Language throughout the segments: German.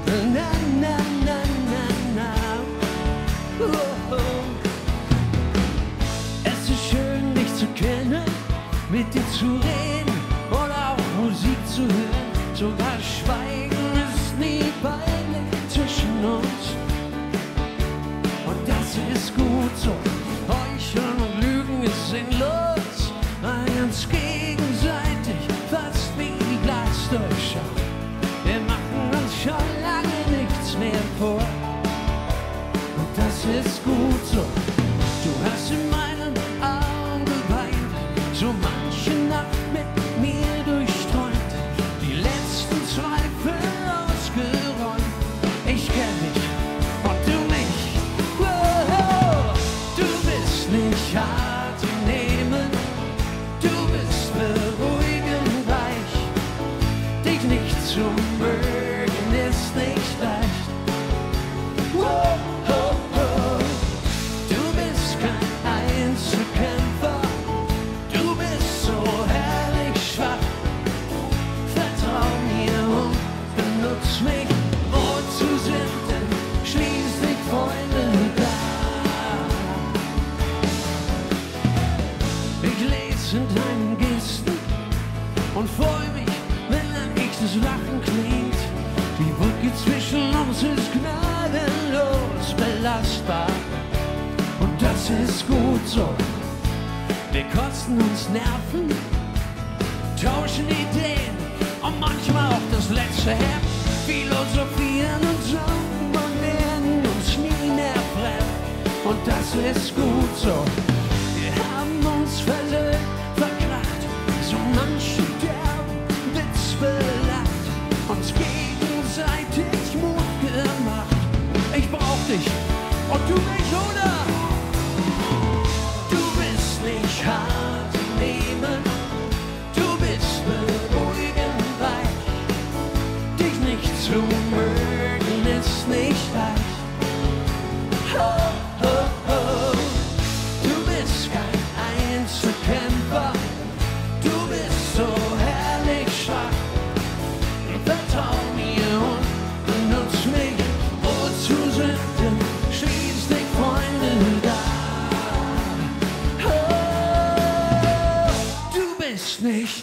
Na, na, na, na, na. Oh, oh. Es ist schön, dich zu kennen, mit dir zu reden oder auch Musik zu hören. Sogar Schweigen ist nie peinlich zwischen uns. Und das ist gut so. Heucheln und Lügen ist sinnlos. Uns gegenseitig fast wie die Glasdurchschau. Wir machen uns schon lange nichts mehr vor. Und das ist gut so. Du hast in meinen Augen geweint, so manche Nacht mit mir durchträumt, die letzten Zweifel ausgeräumt. Ich kenn dich und du mich. Wow, du bist nicht hart zu nehmen, du bist beruhigend weich. Dich nicht zu mögen ist nicht leicht. Wow. Und freue mich, wenn ein echtes Lachen klingt. Die Brücke zwischen uns ist gnadenlos belastbar. Und das ist gut so. Wir kosten uns Nerven, tauschen Ideen und manchmal auch das letzte Hemd. Philosophieren und sagen und werden uns nie mehr fremd. Und das ist gut so. Wir haben uns versöhnt, verkracht, so manche belacht, uns gegenseitig Mut gemacht. Ich brauch dich und du mich, oder? Du bist nicht hart zu nehmen, du bist beruhigend weich. Dich nicht zu mögen ist nicht leicht. Oh, oh, oh. Du bist kein Einzelkämpfer, du bist so herrlich schwach. Vertrau mir und benutz mich, wozu sind denn schließlich Freunde da? Oh, du bist nicht.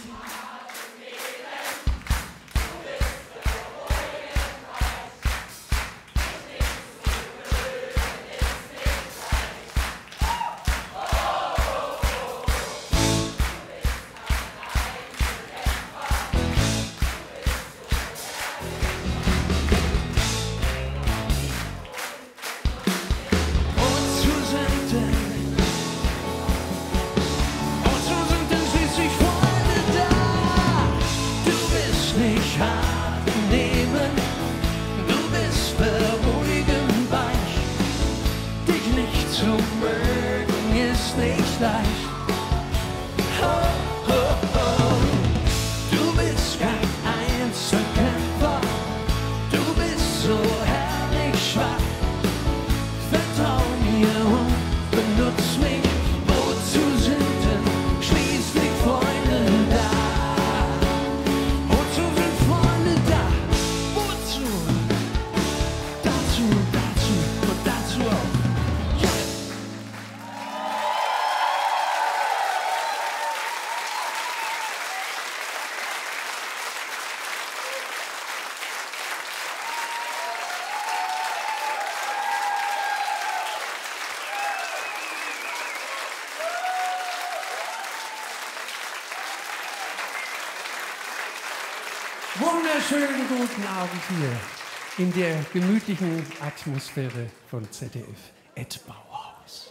Wunderschönen guten Abend hier in der gemütlichen Atmosphäre von ZDF Bauhaus.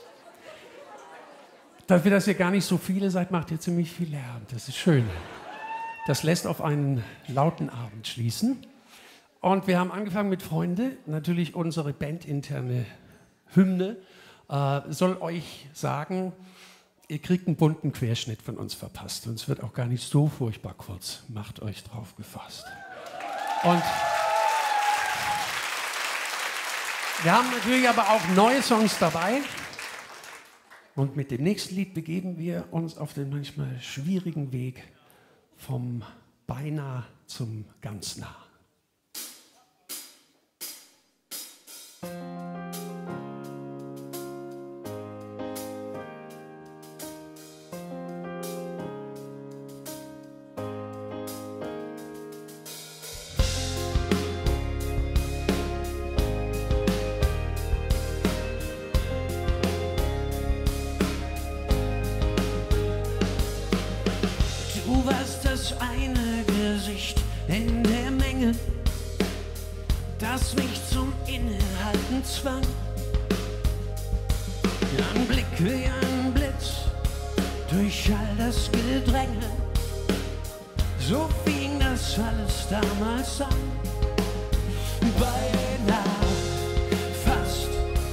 Dafür, dass ihr gar nicht so viele seid, macht ihr ziemlich viel Lärm. Das ist schön. Das lässt auf einen lauten Abend schließen. Und wir haben angefangen mit Freunde, natürlich unsere bandinterne Hymne. Soll euch sagen, ihr kriegt einen bunten Querschnitt von uns verpasst. Und es wird auch gar nicht so furchtbar kurz. Macht euch drauf gefasst. Und wir haben natürlich aber auch neue Songs dabei. Und mit dem nächsten Lied begeben wir uns auf den manchmal schwierigen Weg vom Beinahe zum ganz nah. das mich zum Innehalten zwang. Ein Blick wie ein Blitz durch all das Gedränge, so fing das alles damals an. Beinahe, fast,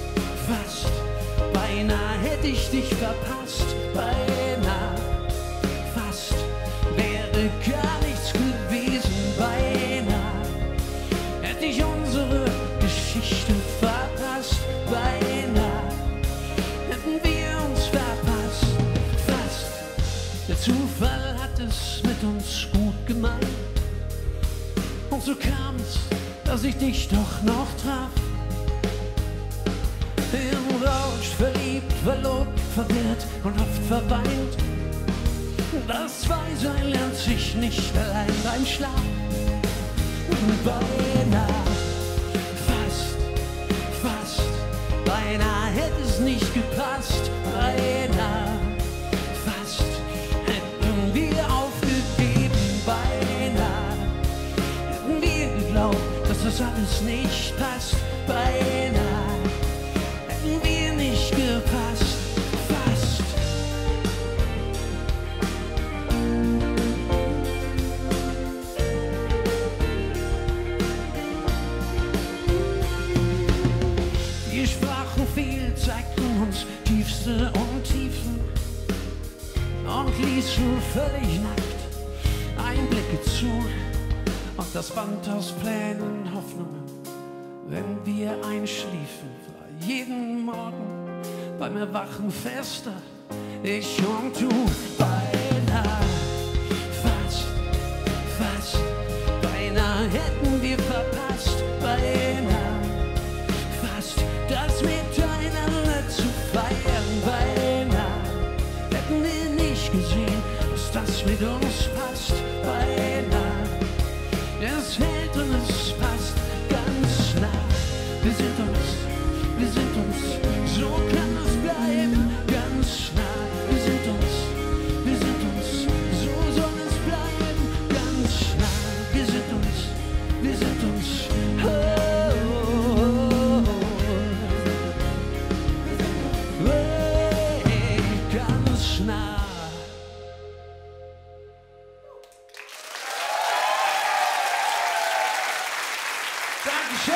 beinahe hätte ich dich verpasst. Beinahe, fast, wäre gar nichts gewesen. Beinahe hätte ich unsere Geschichte verpasst. Beinahe hätten wir uns verpasst. Fast, der Zufall hat es mit uns gut gemeint. Und so kam es, dass ich dich doch noch traf. Im Rausch, verliebt, verlobt, verwirrt und oft verweint. Das Weisein lernt sich nicht allein beim Schlaf. Beinahe, fast, beinahe hätte es nicht gepasst. Beinahe, fast, hätten wir aufgegeben. Beinahe hätten wir geglaubt, dass das alles nicht passt. Beinahe hätten wir nicht gepasst. Fast. Wir sprachen viel, zeigten uns tiefste Untiefen und ließen völlig nackt Einblicke zu. Und das Band aus Plänen, Hoffnungen, wenn wir einschliefen, war jeden Morgen beim Erwachen fester, ich und du. Beinahe, fast, beinahe hätten wir verpasst. Beinahe, fast, das miteinander zu feiern. Beinahe hätten wir nicht gesehen, dass das mit uns passt. Beinahe, es hält und es passt ganz nah. Wir sind uns, so kann es bleiben, ganz nah. Wir sind uns, so soll es bleiben, ganz nah. Wir sind uns, oh, oh, oh, oh, hey, ganz nah. Dankeschön!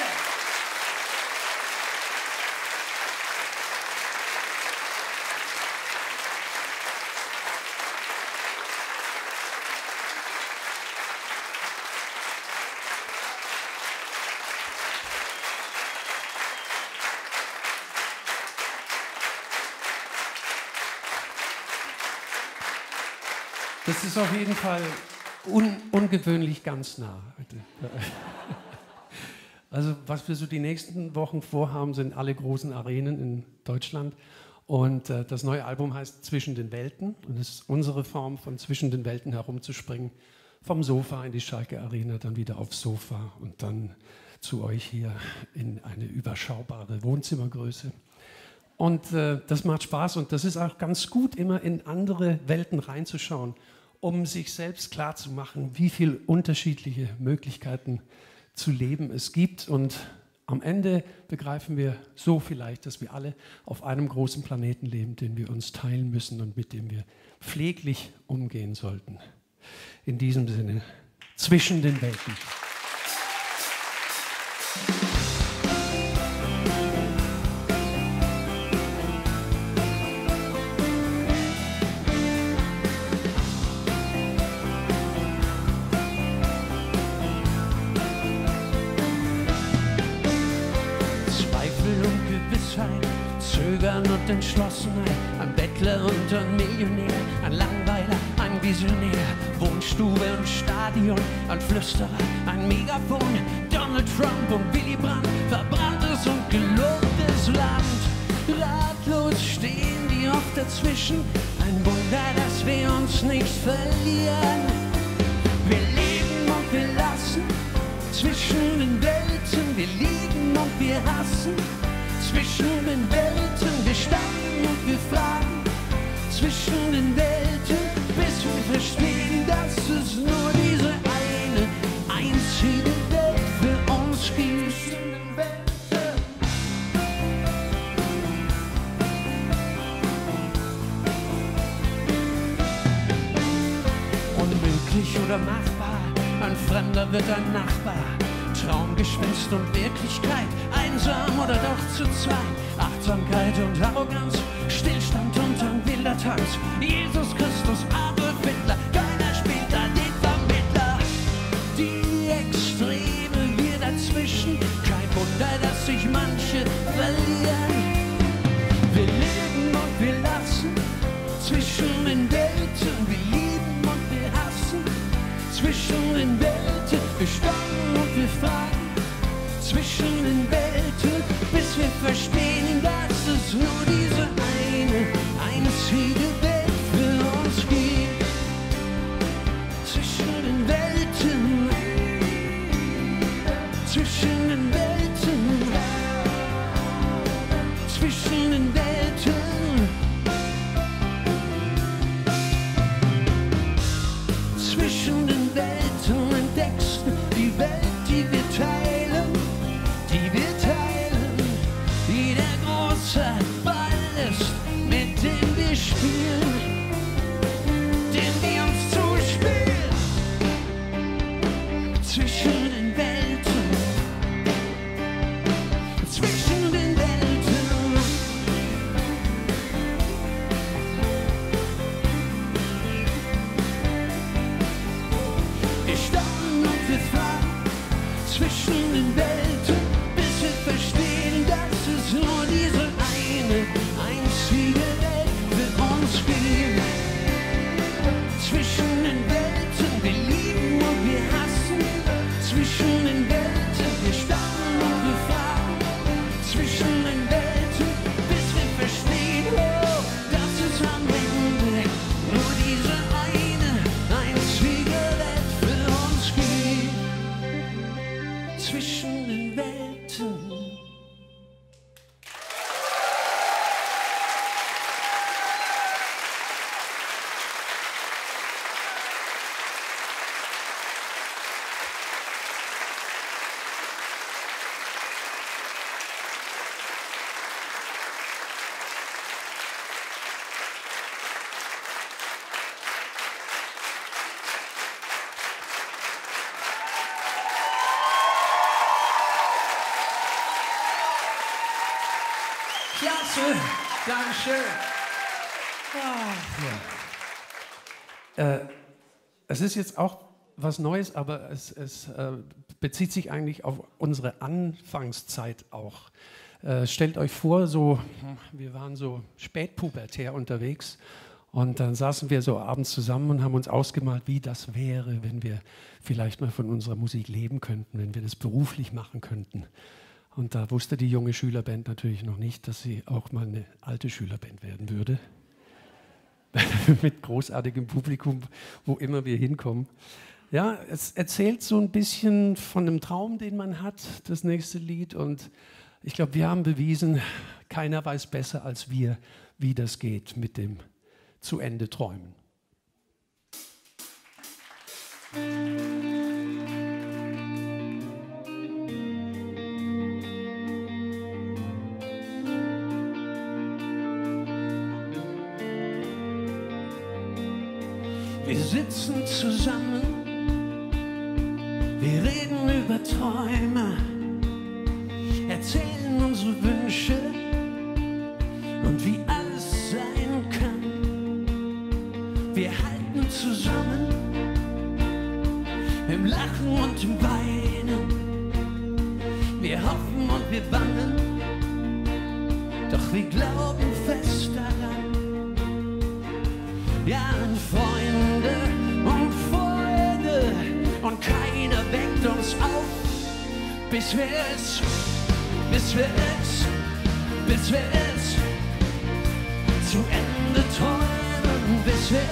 Das ist auf jeden Fall ungewöhnlich ganz nah. Also was wir so die nächsten Wochen vorhaben, sind alle großen Arenen in Deutschland. Und das neue Album heißt Zwischen den Welten. Und es ist unsere Form, von zwischen den Welten herumzuspringen. Vom Sofa in die Schalke Arena, dann wieder aufs Sofa und dann zu euch hier in eine überschaubare Wohnzimmergröße. Und das macht Spaß und das ist auch ganz gut, immer in andere Welten reinzuschauen, um sich selbst klarzumachen, wie viele unterschiedliche Möglichkeiten zu leben es gibt. Und am Ende begreifen wir so vielleicht, dass wir alle auf einem großen Planeten leben, den wir uns teilen müssen und mit dem wir pfleglich umgehen sollten. In diesem Sinne, zwischen den Welten. Zögern und Entschlossenheit, ein Bettler und ein Millionär, ein Langweiler, ein Visionär, Wohnstube und Stadion, ein Flüsterer, ein Megafon, Donald Trump und Willy Brandt, verbranntes und gelobtes Land. Ratlos stehen die oft dazwischen, ein Wunder, dass wir uns nicht verlieren. Wir leben und wir lassen, zwischen den Welten, wir lieben und wir hassen. Zwischen den Welten, wir staunen und wir fragen. Zwischen den Welten, bis wir verstehen, dass es nur diese eine einzige Welt für uns gibt. zwischen den Welten. Unmöglich oder machbar, ein Fremder wird ein Nachbar. Traumgeschwänzt und Wirklichkeit, einsam oder doch zu zweit. Achtsamkeit und Arroganz, Stillstand und ein wilder Tanz. Jesus Christus, Adolf Hitler, keiner spielt da den Vermittler. Die Extreme, wir dazwischen, kein Wunder, dass sich manche verlieren. Wir leben und wir lassen, zwischen den Welten, wir lieben und wir hassen. Zwischen den Welten, wir staunen und wir fragen. Zwischen den Welten, bis wir verstehen, dass es nur diese eine einzige Welt für uns gibt. Zwischen den Welten, zwischen den Welten, zwischen den Welten. Zwischen den Welten entdeckst du die Welt, die wir teilen, die wir teilen, die der große Ball ist, mit dem wir spielen, den wir uns zuspielen. Zwischen den Welten, zwischen den Welten. Wir staunen und wir fragen, zwischen den Welten, bis wir verstehen, dass es nur diese eine einzige Welt für uns gibt. Zwischen den Welten, wir lieben und wir hassen. Zwischen den Welten, wir staunen und wir fragen. Zwischen den Welten, bis wir verstehen, oh, dass es am Ende nur diese eine einzige Welt für uns gibt. Zwischen den Welten. Klasse, Dankeschön. Es ist jetzt auch was Neues, aber es bezieht sich eigentlich auf unsere Anfangszeit auch. Stellt euch vor, wir waren so spätpubertär unterwegs und dann saßen wir so abends zusammen und haben uns ausgemalt, wie das wäre, wenn wir vielleicht mal von unserer Musik leben könnten, wenn wir das beruflich machen könnten. Und da wusste die junge Schülerband natürlich noch nicht, dass sie auch mal eine alte Schülerband werden würde. Mit großartigem Publikum, wo immer wir hinkommen. Ja, es erzählt so ein bisschen von einem Traum, den man hat, das nächste Lied. Und ich glaube, wir haben bewiesen, keiner weiß besser als wir, wie das geht mit dem zu Ende träumen. Wir sitzen zusammen, wir reden über Träume, erzählen unsere Wünsche und wie alles sein kann. Wir halten zusammen im Lachen und im Weinen. Wir hoffen und wir bangen, doch wir glauben fest daran. Ja, Freunde und Freude und keiner weckt uns auf, bis wir es zu Ende träumen, bis wir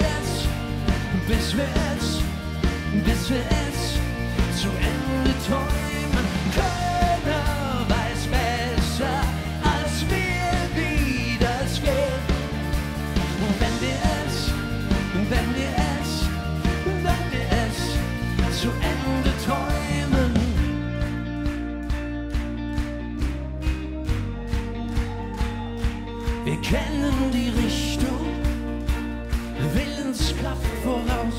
es zu Ende träumen. Keiner weiß besser als wir, wie das geht. Und wenn wir es zu Ende träumen. Wir kennen die Richtung, Willenskraft voraus,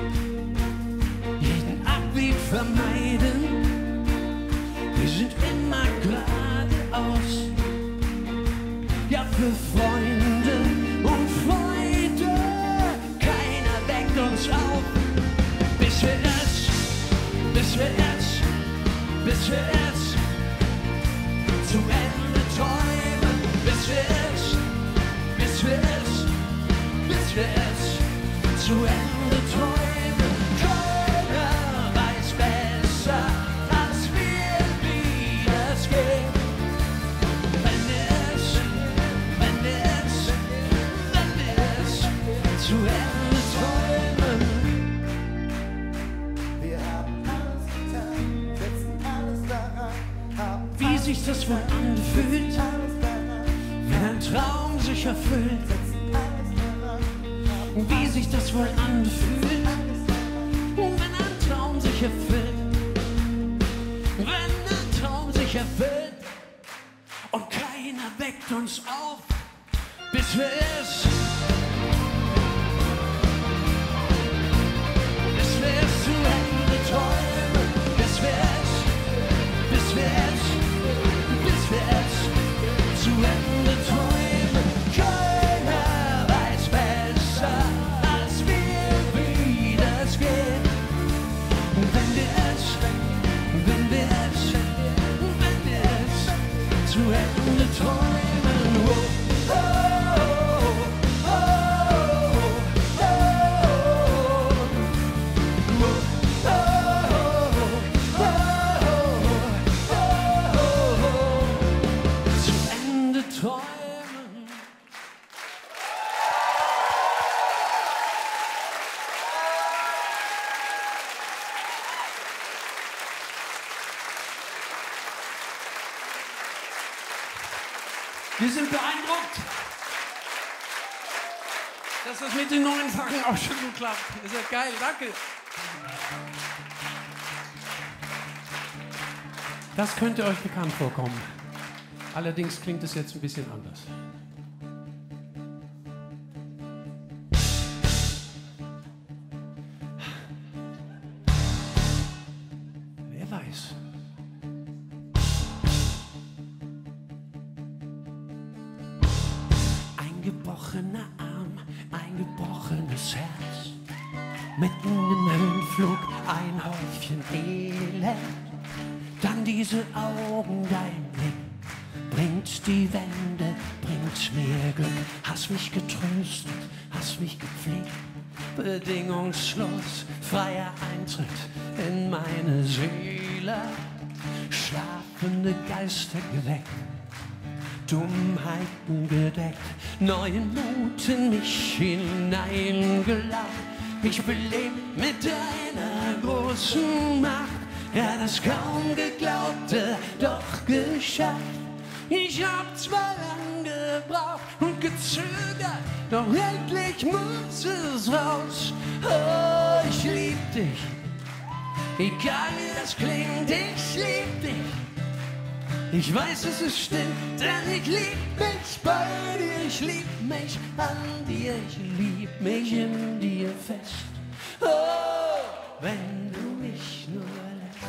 jeden Abweg vermeiden, wir sind immer geradeaus. Ja, für Freunde und Freude, keiner weckt uns auf, bis wir es zu Ende träumen, bis wir es zu Ende träumen. Keiner weiß besser als wir, wie es geht. Wenn wir es zu Ende träumen. Wir haben alles getan, setzen alles daran, haben Wie sich das wohl anfühlt, alles daran, wenn ein Traum sich erfüllt. setzen alles daran, haben Wie sich das wohl anfühlt, wenn ein Traum sich erfüllt. Wenn ein Traum sich erfüllt und keiner weckt uns auf, bis wir es zu Ende träumen, bis wir es zu Ende träumen. Keiner weiß besser als wir, wie das geht. Wenn wir es zu Ende träumen. Oh, oh, oh, oh, zu Ende träumen. Wir sind beeindruckt, dass das mit den neuen Sachen auch schon gut klappt. Ist ja geil, danke. Das könnte euch bekannt vorkommen. Allerdings klingt es jetzt ein bisschen anders. Wer weiß. Ein gebrochener Arm, ein gebrochenes Herz. Mitten im Höhenflug ein Häufchen Elend. Dann diese Augen, dein Blick bringt die Wende, bringt mir Glück. Hast mich getröstet, hast mich gepflegt. Bedingungslos, freier Eintritt in meine Seele. Schlafende Geister geweckt, Dummheiten gedeckt, neuen Mut in mich hineingeladen. Ich belebt mit deiner großen Macht, ja, das kaum geglaubte, doch geschafft. Ich hab zwar lang gebraucht und gezögert, doch endlich muss es raus. Oh, ich lieb dich, egal wie das klingt, ich lieb dich. Ich weiß, es ist stimmt, denn ich lieb mich bei dir, ich lieb mich an dir, ich lieb mich in dir fest. Oh, wenn du mich nur lässt.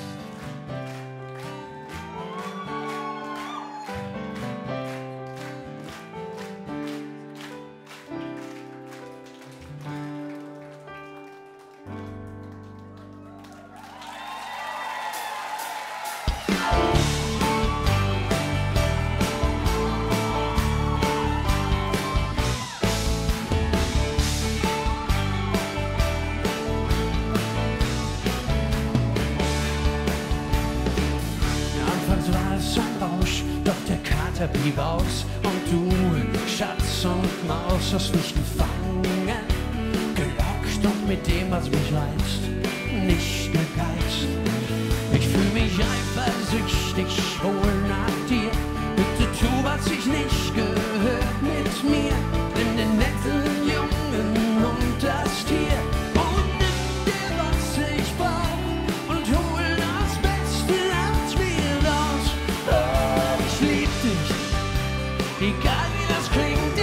Blieb aus und du, Schatz und Maus, hast mich gefangen, gelockt und mit dem, was mich reizt, nicht gegeizt. Ich fühl mich eifersüchtig, hol nach dir, bitte tu, was ich nicht gehört mit mir, nimm den netten Jungen und das Tier und nimm dir, was ich brauch und hol das Beste aus mir raus. Oh, ich lieb dich, egal wie das klingt,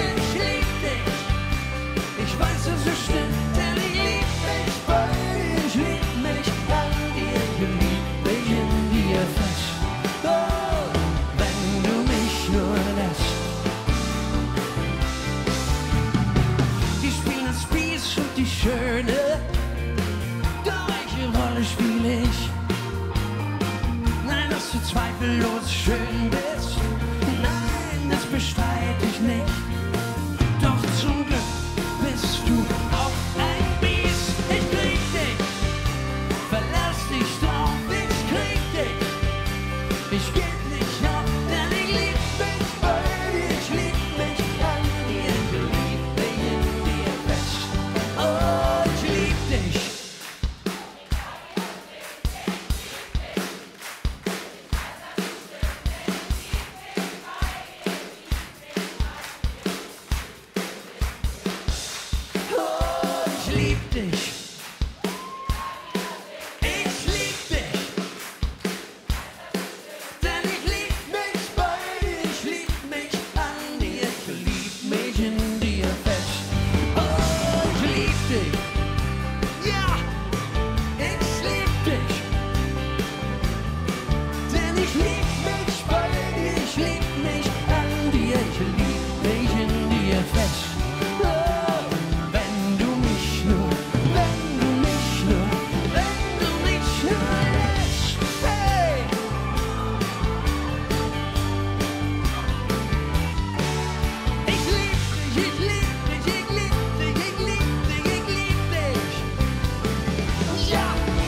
makellos schön bist. Nein, das bestreite ich nicht. Doch zum Glück bist du auch ein Biest. Ich krieg dich, verlass dich drauf, ich krieg dich. Ich geb nicht auf, denn ich lieb mich bei dir. Ich lieb mich an dir, ich lieb mich in dir fest. Oh, ich lieb dich. Ich lieb dich. Ich lieb dich. Denn ich lieb mich bei dir. Ich lieb mich an dir. Ich lieb mich in dir fest. Oh, ich lieb dich. Ja, ich lieb dich. Denn ich lieb mich bei dir. Ich lieb mich an dir. Ich lieb mich in dir fest. Wenn du mich nur lässt, hey! Ich lieb dich, ich lieb dich, ich lieb dich, ich lieb dich, ich lieb dich. Ja!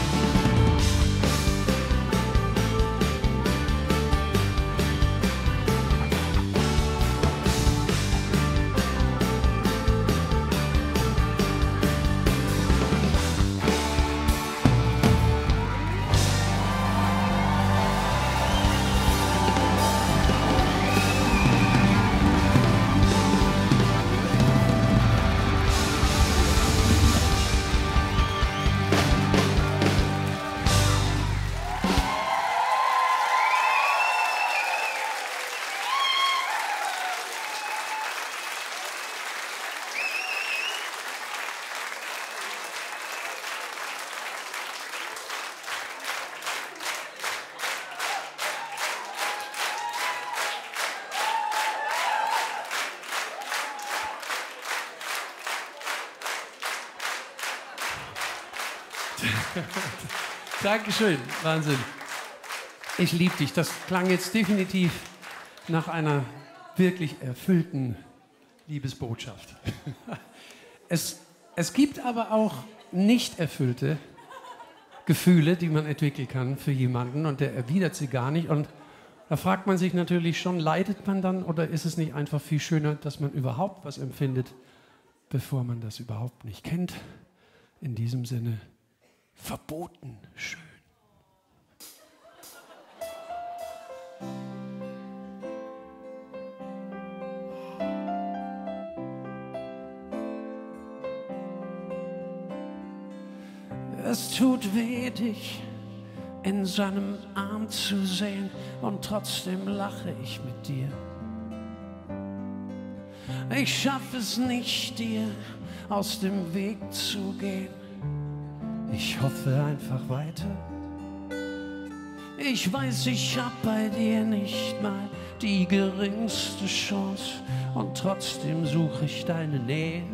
Dankeschön, Wahnsinn. Ich liebe dich. Das klang jetzt definitiv nach einer wirklich erfüllten Liebesbotschaft. Es gibt aber auch nicht erfüllte Gefühle, die man entwickeln kann für jemanden und der erwidert sie gar nicht. Und da fragt man sich natürlich schon, leidet man dann oder ist es nicht einfach viel schöner, dass man überhaupt was empfindet, bevor man das überhaupt nicht kennt? In diesem Sinne, verboten schön. Es tut weh, dich in seinem Arm zu sehen und trotzdem lache ich mit dir. Ich schaffe es nicht, dir aus dem Weg zu gehen. Ich hoffe einfach weiter. Ich weiß, ich hab bei dir nicht mal die geringste Chance und trotzdem suche ich deine Nähe.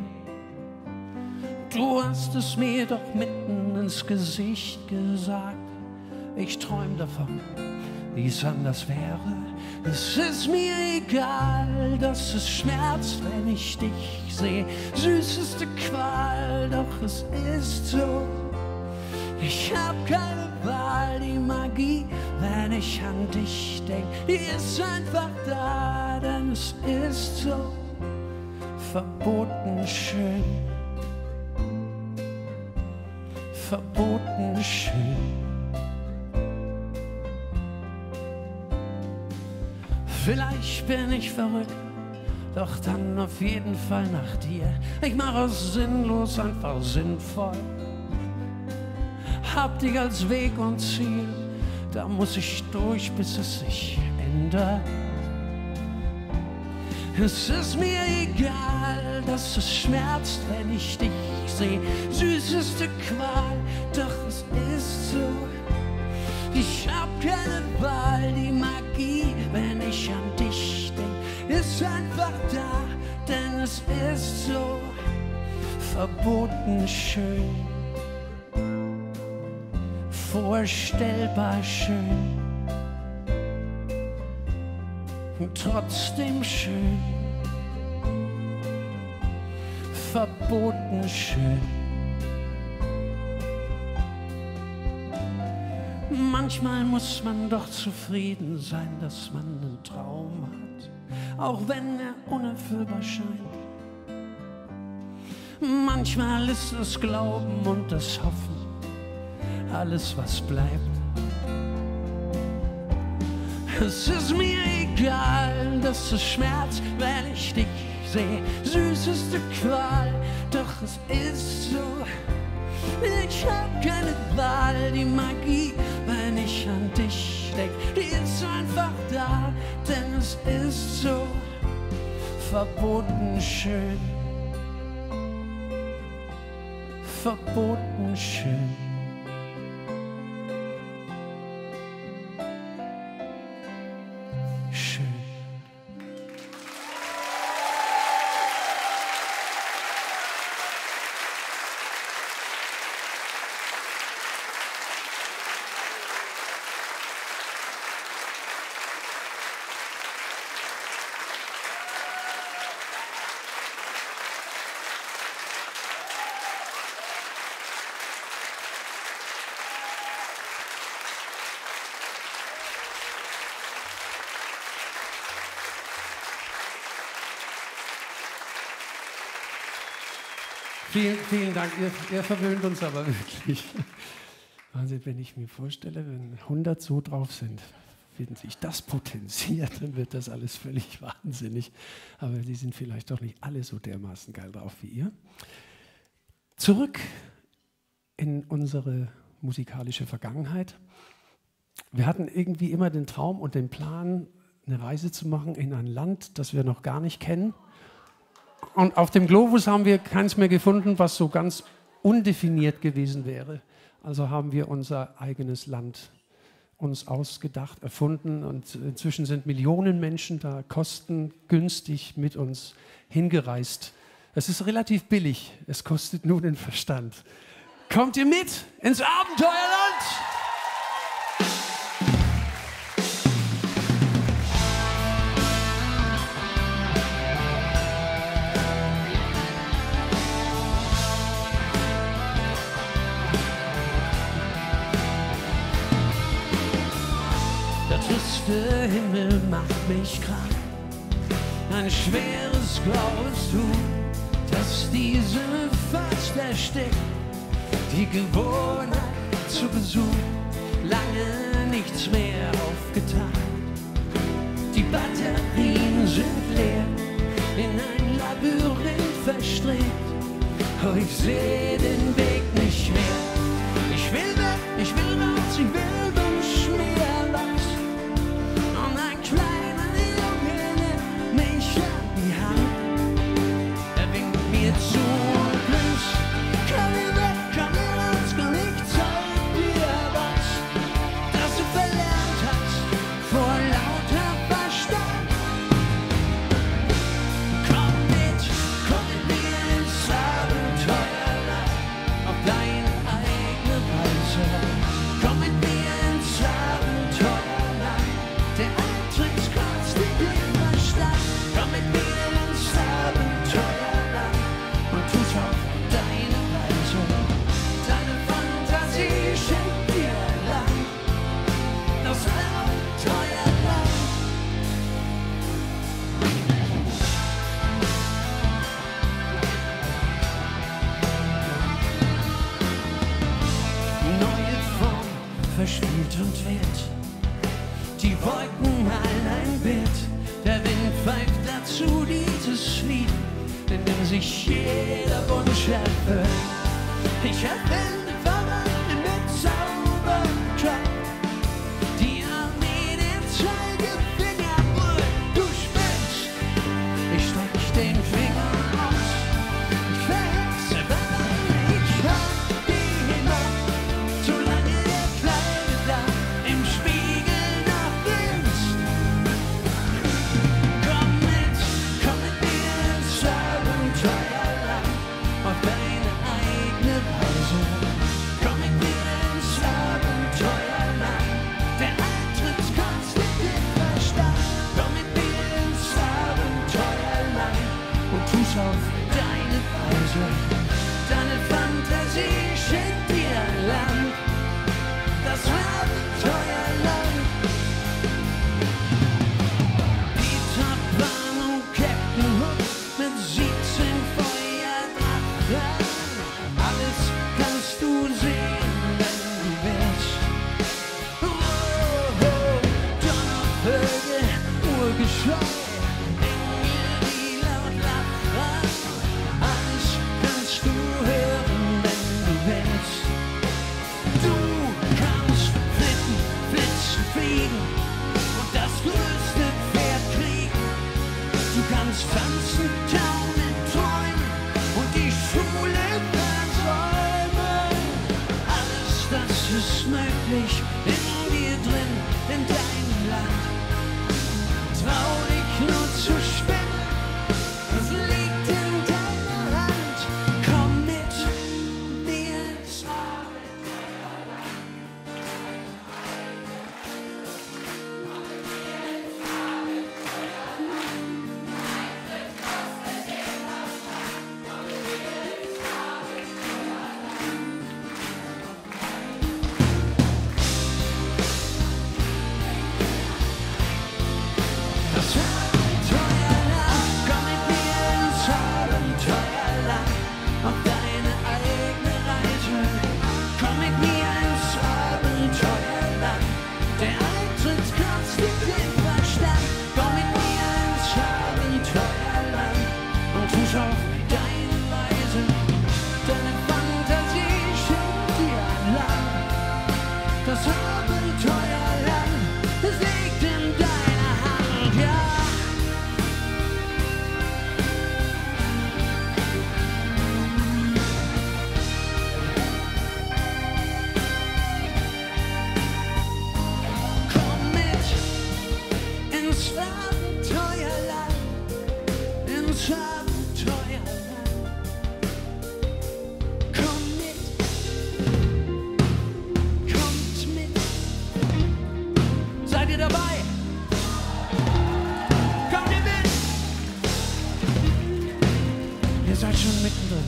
Du hast es mir doch mitten ins Gesicht gesagt. Ich träum davon, wie es anders wäre. Es ist mir egal, dass es schmerzt, wenn ich dich sehe. Süßeste Qual, doch es ist so. Ich hab keine Wahl, die Magie, wenn ich an dich denk, die ist einfach da, denn es ist so verboten schön. Verboten schön. Vielleicht bin ich verrückt, doch dann auf jeden Fall nach dir. Ich mache es sinnlos, einfach sinnvoll. Hab dich als Weg und Ziel, da muss ich durch, bis es sich ändert. Es ist mir egal, dass es schmerzt, wenn ich dich sehe. Süßeste Qual, doch es ist so. Ich hab keine Wahl, die Magie, wenn ich an dich denk, ist einfach da, denn es ist so verboten schön. Vorstellbar schön. und trotzdem schön, verboten schön. Manchmal muss man doch zufrieden sein, dass man einen Traum hat, auch wenn er unerfüllbar scheint. Manchmal ist das Glauben und das Hoffen alles, was bleibt. Es ist mir egal, dass es schmerzt, wenn ich dich sehe. Süßeste Qual, doch es ist so. Ich hab keine Wahl, die Magie, wenn ich an dich denk, die ist einfach da, denn es ist so verboten schön, verboten schön. Schön. Vielen Dank, ihr verwöhnt uns aber wirklich. Wahnsinn, wenn ich mir vorstelle, wenn 100 so drauf sind, wenn sich das potenziert, dann wird das alles völlig wahnsinnig. Aber die sind vielleicht doch nicht alle so dermaßen geil drauf wie ihr. Zurück in unsere musikalische Vergangenheit. Wir hatten irgendwie immer den Traum und den Plan, eine Reise zu machen in ein Land, das wir noch gar nicht kennen. Und auf dem Globus haben wir keins mehr gefunden, was so ganz undefiniert gewesen wäre. Also haben wir unser eigenes Land uns ausgedacht, erfunden. Und inzwischen sind Millionen Menschen da kostengünstig mit uns hingereist. Es ist relativ billig, es kostet nur den Verstand. Kommt ihr mit ins Abenteuerland? Der Himmel macht mich krank, ein schweres graues Tuch, das diese fast erstickt, die Gewohnheit zu besuchen, lange nichts mehr aufgetan. Die Batterien sind leer, in ein Labyrinth verstrickt, oh, ich sehe den Weg nicht mehr. Ich will weg, ich will raus, ich will wünsch mir was. Kleiner Junge nimmt mich an die Hand, er winkt mir zu und grüßt. Komm hier weg, komm hier raus, komm, ich zeig dir was, das du verlernt hast vor lauter Verstand. Komm mit mir ins Abenteuerland, auf deine eigene Reise. Komm mit mir ins Abenteuerland, der komm mit mir ins Abenteuerland und tu's auf deine Weise. Deine Fantasie schenkt dir Land, das Abenteuerland. Neue Form, verspielt und wert, die Wolken malen ein Bild. Der Wind pfeift dazu dieses Lied, in dem sich jeder Wunsch erfüllt. Ich erfinde Verwandte mit Zauberkraft, die Armee den Zeigefinger brüllt. Du spinnst, ich streck den Finger aus, ich verhexe, ich hab die Macht, solange der Kleine da im Spiegel nachgrinst. Auf deine eigene Weise. nur Geschrei. Die laut lachen, alles kannst du hören, wenn du willst. Du kannst flitten, flitzen, fliegen und das größte Pferd kriegen. Du kannst tanzen, taumeln, träumen und die Schule versäumen. Alles das ist möglich in dir drin, in deinem Land. Trau dich nur zu spinnen, es liegt in deiner Hand. Komm mit mir ins Abenteuerland. Das Abenteuerland, komm mit mir ins Abenteuerland, auf deine eigene Reise. Komm mit mir ins Abenteuerland, der Eintritt kostet den Verstand. Komm mit mir ins Abenteuerland und tu's auf deine Weise. Deine Fantasie schenkt dir ein Land. Das Abenteuerland, es liegt in deiner Hand, ja. Komm mit ins Abenteuerland, ins Abenteuerland. Komm mit, kommt mit. Seid ihr dabei? Kommt ihr mit? Ihr seid schon mittendrin.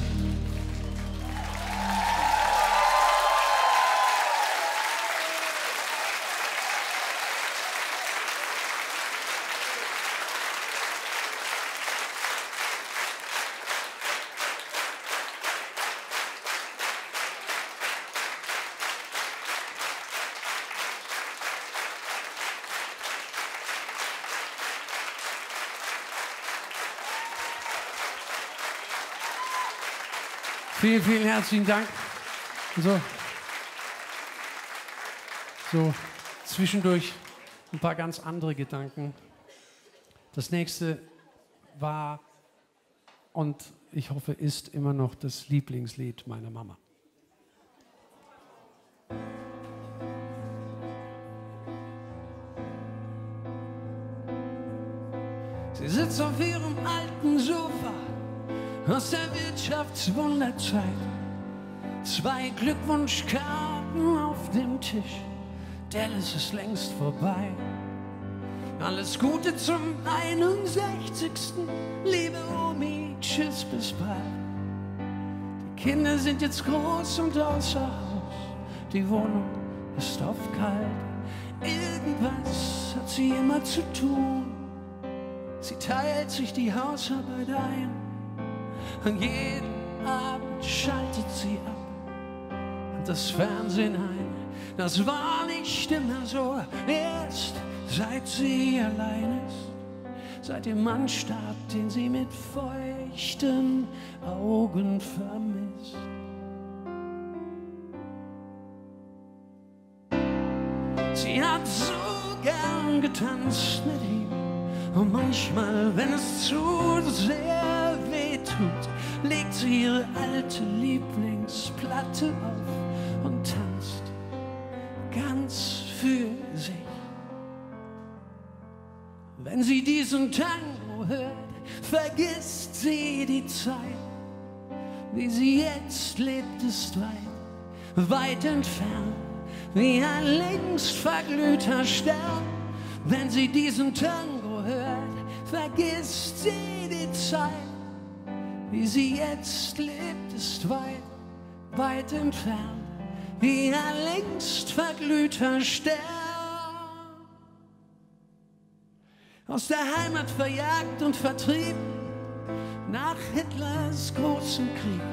Vielen, vielen herzlichen Dank. So zwischendurch ein paar ganz andere Gedanken. Das nächste war und ich hoffe, ist immer noch das Lieblingslied meiner Mama. Sie sitzt auf ihrem alten Sofa aus der Wirtschaftswunderzeit. 2 Glückwunschkarten auf dem Tisch. Dallas ist längst vorbei. Alles Gute zum 61. Liebe Omi, tschüss, bis bald. Die Kinder sind jetzt groß und außer Haus. Die Wohnung ist oft kalt. Irgendwas hat sie immer zu tun. Sie teilt sich die Hausarbeit ein. Und jeden Abend schaltet sie ab und das Fernsehen ein. Das war nicht immer so, erst seit sie allein ist, seit ihr Mann starb, den sie mit feuchten Augen vermisst. Sie hat so gern getanzt mit ihm und manchmal, wenn es zu sehr weh tut, legt sie ihre alte Lieblingsplatte auf und tanzt ganz für sich. Wenn sie diesen Tango hört, vergisst sie die Zeit. Wie sie jetzt lebt, ist weit, weit entfernt, wie ein längst verglühter Stern. Wenn sie diesen Tango hört, vergisst sie die Zeit. Wie sie jetzt lebt, ist weit, weit entfernt, wie ein längst verglühter Stern. Aus der Heimat verjagt und vertrieben, nach Hitlers großen Krieg.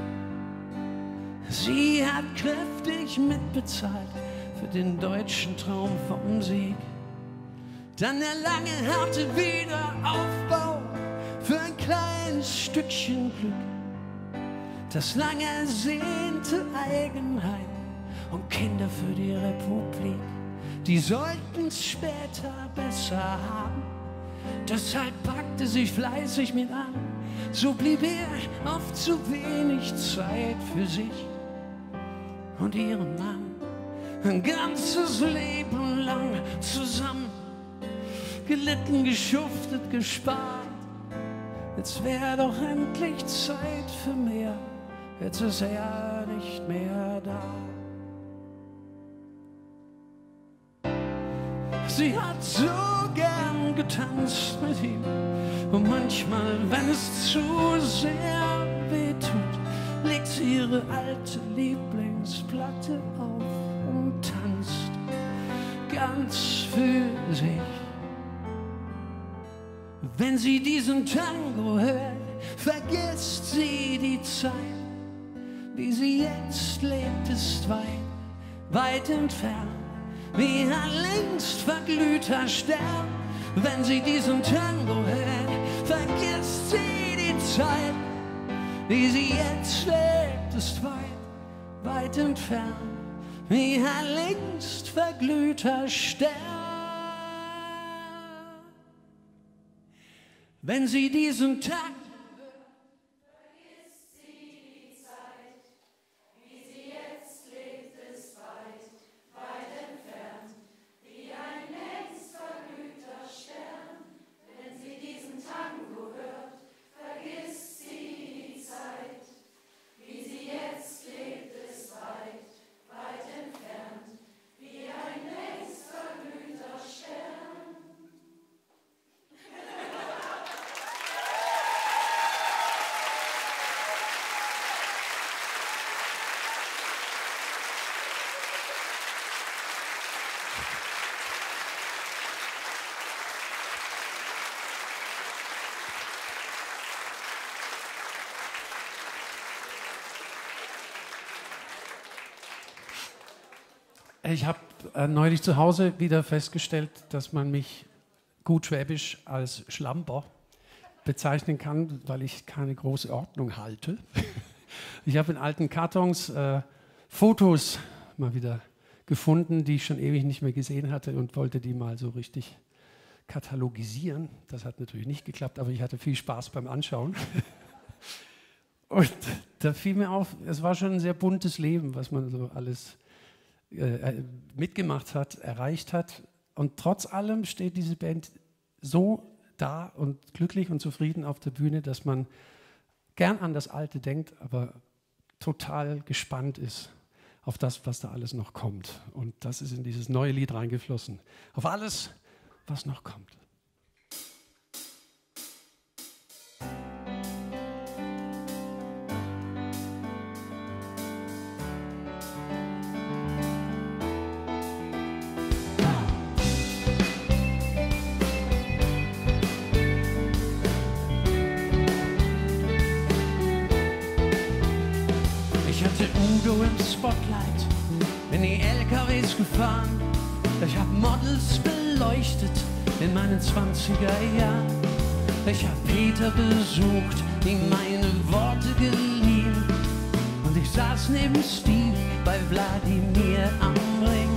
Sie hat kräftig mitbezahlt für den deutschen Traum vom Sieg. dann der lange, harte Wiederaufbau für ein kleines Stückchen Glück. Das lang ersehnte Eigenheim und Kinder für die Republik, die sollten's später besser haben. Deshalb packte sich fleißig mit an, so blieb er oft zu wenig Zeit für sich und ihren Mann. Ein ganzes Leben lang zusammen, gelitten, geschuftet, gespart. Jetzt wäre doch endlich Zeit für mehr, jetzt ist er nicht mehr da. Sie hat so gern getanzt mit ihm und manchmal, wenn es zu sehr weh tut, legt sie ihre alte Lieblingsplatte auf und tanzt ganz für sich. Wenn sie diesen Tango hört, vergisst sie die Zeit. Wie sie jetzt lebt, ist weit, weit entfernt, wie ein längst verglühter Stern. Wenn sie diesen Tango hört, vergisst sie die Zeit. Wie sie jetzt lebt, ist weit, weit entfernt, wie ein längst verglühter Stern. Wenn sie diesen Tag vergisst sie die Zeit, wie sie jetzt lebt, ist weit, weit entfernt, wie ein längst verglühter Stern. Wenn sie diesen Tango hört, vergisst sie die Zeit, wie sie jetzt lebt, ist weit, weit entfernt, wie ein längst verglühter Stern. Ich habe neulich zu Hause wieder festgestellt, dass man mich gut schwäbisch als Schlamper bezeichnen kann, weil ich keine große Ordnung halte. Ich habe in alten Kartons Fotos mal wieder gefunden, die ich schon ewig nicht mehr gesehen hatte und wollte die mal so richtig katalogisieren. Das hat natürlich nicht geklappt, aber ich hatte viel Spaß beim Anschauen. Und da fiel mir auf, es war schon ein sehr buntes Leben, was man so alles mitgemacht hat, erreicht hat. Und trotz allem steht diese Band so da und glücklich und zufrieden auf der Bühne, dass man gern an das Alte denkt, aber total gespannt ist auf das, was da alles noch kommt. Und das ist in dieses neue Lied reingeflossen. Auf alles, was noch kommt. Im Spotlight, bin die LKWs gefahren. Ich hab Models beleuchtet in meinen 20er Jahren. Ich hab Peter besucht, ihm meine Worte geliehen. Und ich saß neben Steve bei Wladimir am Ring.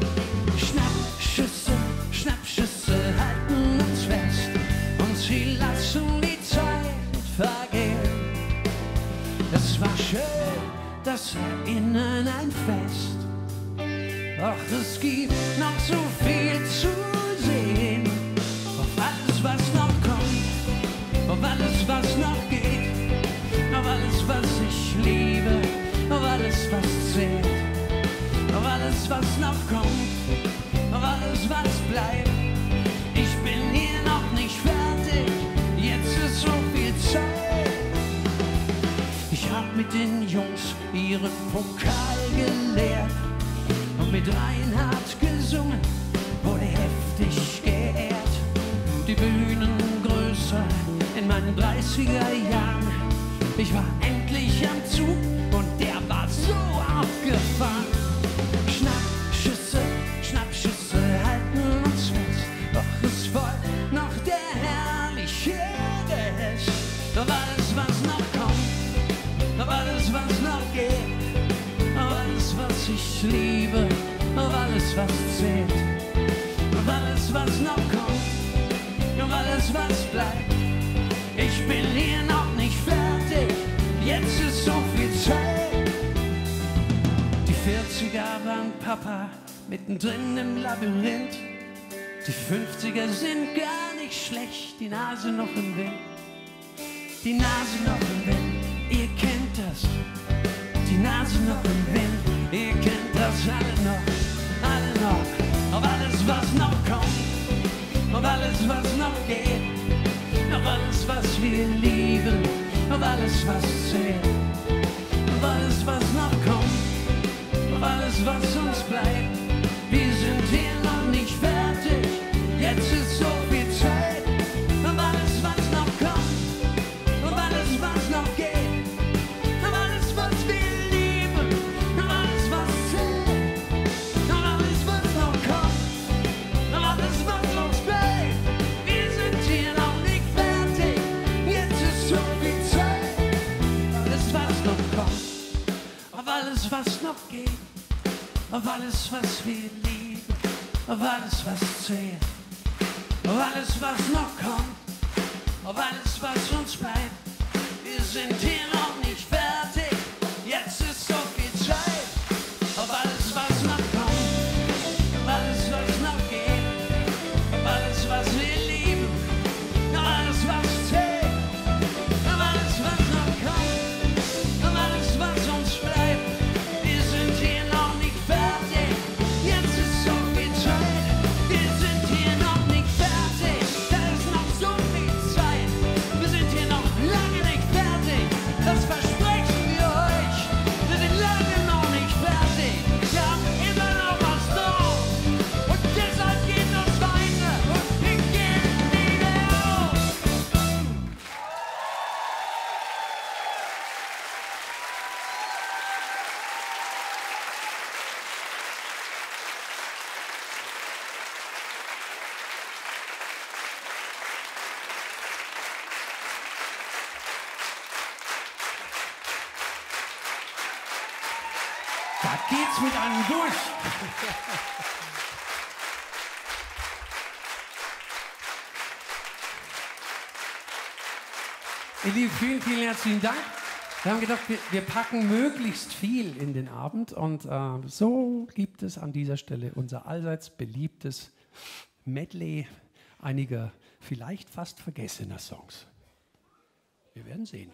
Schnappschüsse halten uns fest und sie lassen die Zeit vergehen. Es war schön, das Erinnern ein Fest. Doch es gibt noch so viel zu sehen. Auf alles, was noch kommt, auf alles, was noch geht, auf alles, was ich liebe, auf alles, was zählt, auf alles, was noch kommt, auf alles, was bleibt. Ich bin hier noch nicht fertig, jetzt ist so viel Zeit. Ich hab mit den Jungs ihren Pokal geleert und mit Reinhard gesungen, wurde heftig geehrt. Die Bühnen größer in meinen 30er Jahren. Ich war endlich am Zug und der war so aufgefahren. Schnappschüsse halten uns fest, doch es bleibt. Ich bin hier noch nicht fertig, jetzt ist so viel Zeit. Die 40er waren Papa mittendrin im Labyrinth. Die 50er sind gar nicht schlecht, die Nase noch im Wind. Die Nase noch im Wind, ihr kennt das. Die Nase noch im Wind, ihr kennt das alle noch. Auf alles, was noch kommt, auf alles, was noch geht, auf alles, was wir lieben, auf alles, was zählt, auf alles, was noch kommt, auf alles, was uns bleibt. Wir sind hier noch nicht fertig, jetzt ist so viel Zeit, auf alles, was noch kommt, auf alles, was noch geht, auf alles, was wir lieben, auf alles, was zählt, auf alles, was noch kommt, auf alles, was uns bleibt. Wir sind hier noch nicht fertig, jetzt ist so viel Zeit, alles, was noch kommt, auf alles, was noch geht, auf alles, was wir lieben, auf alles, was zählt, auf alles, was noch kommt, auf alles, was uns bleibt. Wir sind hier noch nicht fertig, jetzt ist so viel Zeit, auf alles, was noch kommt, auf alles, was noch geht, auf alles, was wir lieben, auf alles, was zählt, auf alles, was noch kommt, auf alles, was uns bleibt. Wir sind hier noch nicht fertig, jetzt ist so viel Zeit. Wir sind hier noch nicht fertig, da ist noch so viel Zeit. Wir sind hier noch lange nicht fertig, das versprechen wir euch. Wir sind lange noch nicht fertig, wir haben immer noch was drauf. Und deshalb geht es weiter und wir gehen wieder auf. Da geht's mit einem durch. Ihr Lieben, vielen, vielen herzlichen Dank. Wir haben gedacht, wir packen möglichst viel in den Abend und so gibt es an dieser Stelle unser allseits beliebtes Medley einiger vielleicht fast vergessener Songs. Wir werden sehen.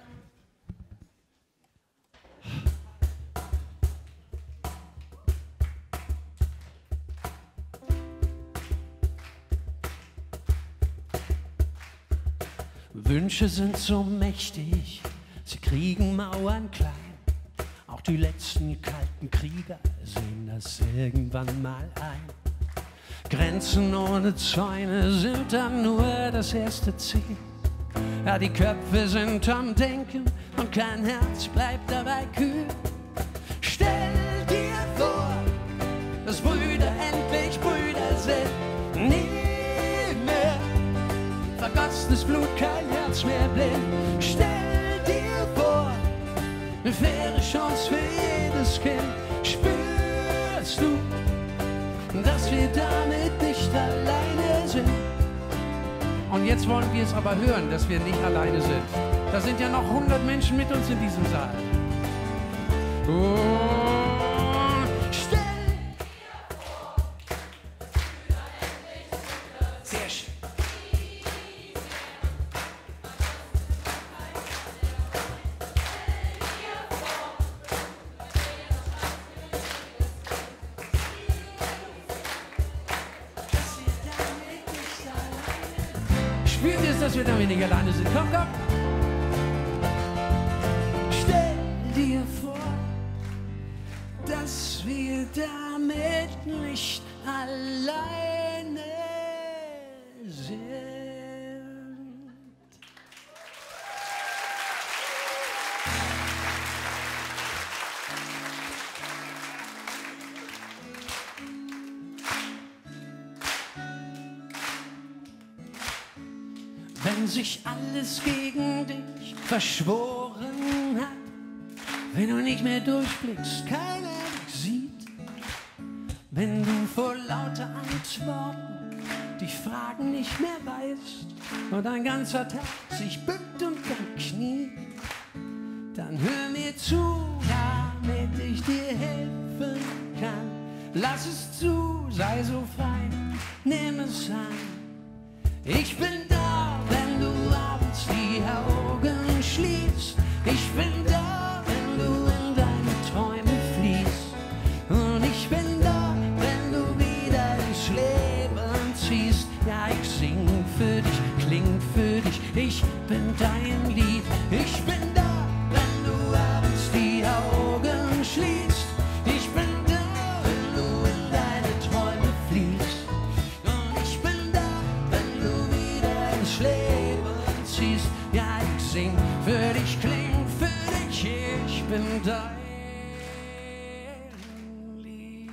Wünsche sind so mächtig, sie kriegen Mauern klein. Auch die letzten kalten Krieger sehen das irgendwann mal ein. Grenzen ohne Zäune sind dann nur das erste Ziel. Ja, die Köpfe sind am Denken und kein Herz bleibt dabei kühl. Stell dir vor, dass Brüder endlich Brüder sind. Nie mehr vergossenes Blut, kein Herz mehr blind. Stell dir vor, eine faire Chance für jedes Kind. Spürst du, dass wir damit nicht alleine sind? Und jetzt wollen wir es aber hören, dass wir nicht alleine sind. Da sind ja noch 100 Menschen mit uns in diesem Saal. Und stell sehr schön. spürt ihr es, dass wir damit nicht alleine sind? Komm, komm. Stell dir vor, dass wir damit nicht alleine sind. Wenn sich alles gegen dich verschworen hat, wenn du nicht mehr durchblickst, keiner dich sieht, wenn du vor lauter Antworten dich Fragen nicht mehr weißt und ein ganzer Tag sich bückt und dann kniet, dann hör mir zu, damit ich dir helfen kann. Lass es zu, sei so frei, nimm es an. Ich bin da, wenn du abends die Augen schließt. Ich bin da, wenn du in deine Träume fließt. Und ich bin da, wenn du wieder ins Leben ziehst. Ja, ich sing für dich, kling für dich. Ich bin dein Lied. Ich bin da, wenn du abends die Augen schließt. Ich bin da, wenn du in deine Träume fließt. Und ich bin da, wenn du wieder ins Leben ziehst. Ja, ich sing für dich, kling für dich. Ich bin dein Lied.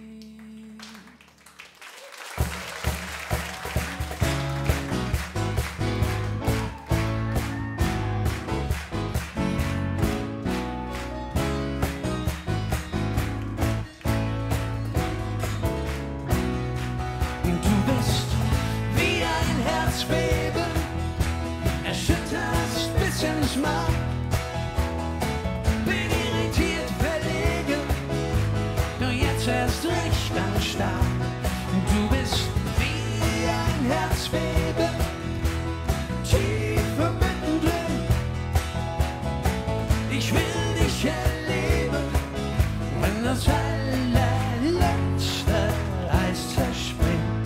Du bist wie ein Herzbeben, erschütterst bis ins Mark. Bin irritiert, verlegen, doch jetzt erst recht ganz stark. Du bist wie ein Herzbeben, tief mittendrin. Ich will dich erleben, wenn das allerletzte Eis zerspringt.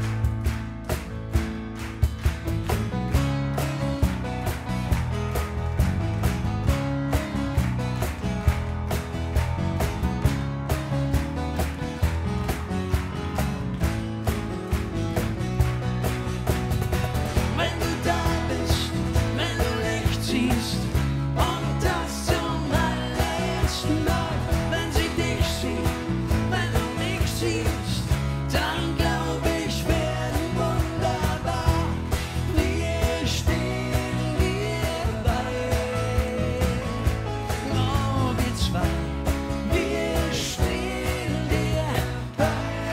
Wenn du da bist, wenn du Licht siehst und das zum allerersten Mal, wenn sie dich sieht, wenn du mich siehst, dann glaub ich, werden wunderbar. Wir stehen dir bei. Oh, wir zwei, wir stehen dir bei.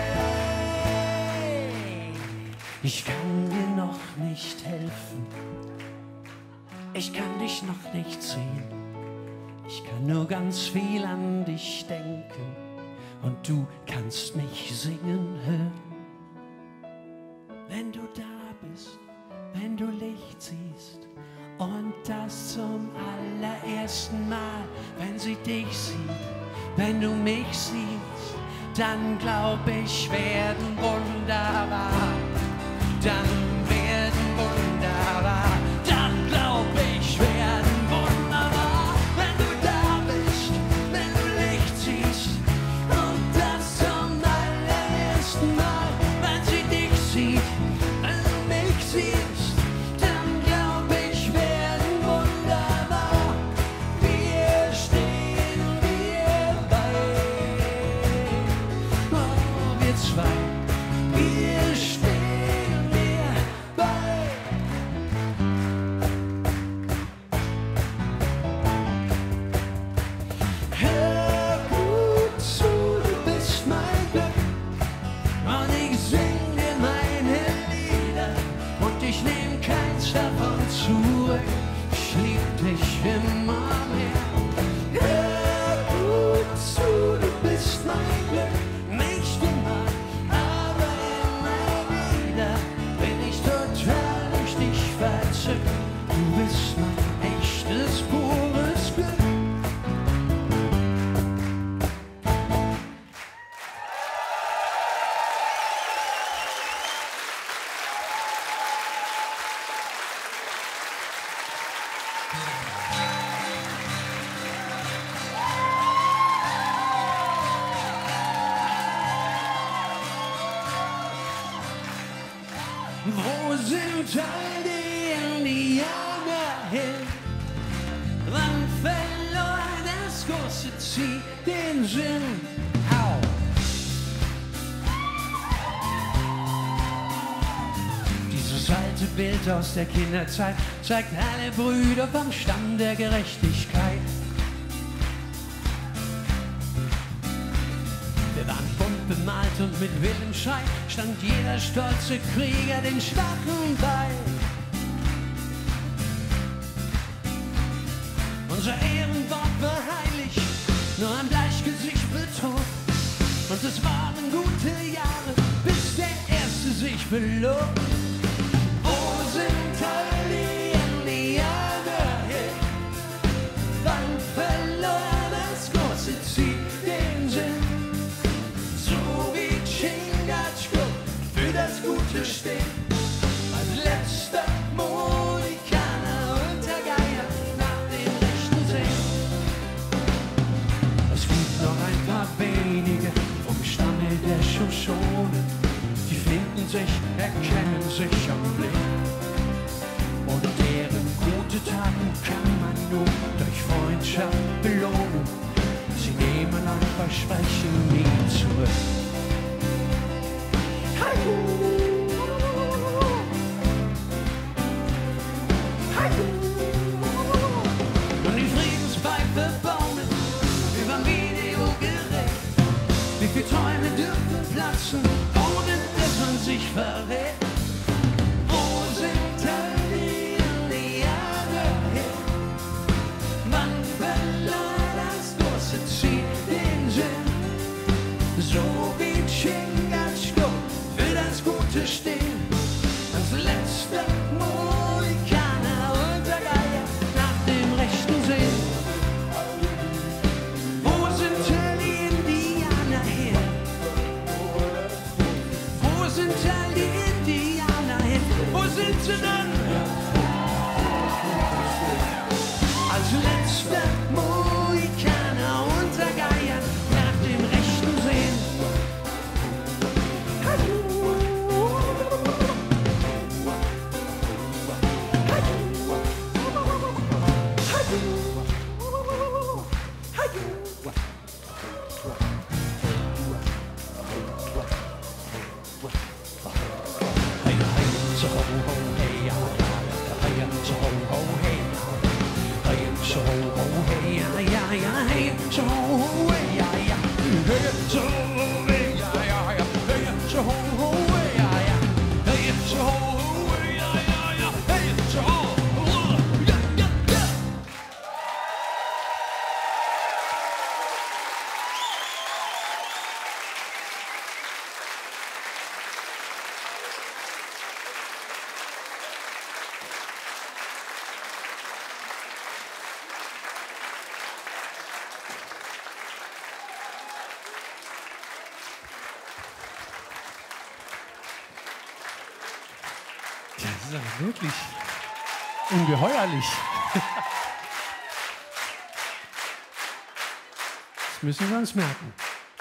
Ich kann dir noch nicht helfen, ich kann dich noch nicht sehen, ich kann nur ganz viel an dich denken und du kannst mich singen hören. Wenn du da bist, wenn du Licht siehst und das zum allerersten Mal, wenn sie dich sieht, wenn du mich siehst, dann glaub ich, werden wunderbar. Dann werden wunderbar, dann glaub ich, werden wunderbar. Wenn du da bist, wenn du Licht siehst und das zum allerersten Mal, wenn sie dich sieht, wenn du mich siehst, dann glaub ich, werden wunderbar. Wir stehen dir bei. Oh, wir zwei, wir stehen bei. Hör gut zu, du bist mein Glück und ich sing dir meine Lieder und ich nehm keins davon zurück. Ich lieb dich immer mehr. Hör gut zu, du bist mein Glück, nicht immer, aber immer wieder bin ich total durch dich verzückt. Du bist mein echtes, pures Glück. Wo sind all die Indianer hin? Wann verlor das große Ziel den Sinn? Au! Dieses alte Bild aus der Kinderzeit zeigt alle Brüder vom Stamm der Gerechtigkeit. Wir waren bunt bemalt und mit Willenschein stand jeder stolze Krieger den Schwachen bei. Unser Ehrenwort war heilig, nur ein Bleichgesicht betont. Und es waren gute Jahre, bis der Erste sich belog. Wo sind all die Indianer hin? Wann verlor das große Ziel den Sinn? So wie Chingachgook für das Gute steht, als letzter Mohikaner untergeiert nach dem rechten Sinn. Es gibt noch ein paar wenige vom Stamme der Shoshone, die finden sich, erkennen sich am Blick. Und deren gute Taten kann man nur durch Freundschaft belohnen. Sie nehmen ein Versprechen nie zurück. Und die Friedenspfeife baumeln überm Videogerät. Wie viele Träume dürfen platzen, ohne dass man sich verrät? Wo sind all die Indianer hin? Wann verlor das große Ziel den Sinn? So wie Chingachgook für das Gute stehen, als letzter Mohikaner untergeiert nach dem rechten Sinn. Wo sind all die Indianer hin? Wo sind all die Indianer hin? Wo sind sie denn? Als letzter Mohikaner untergeiert nach dem rechten Sinn. Das ist aber wirklich ungeheuerlich. Das müssen wir uns merken.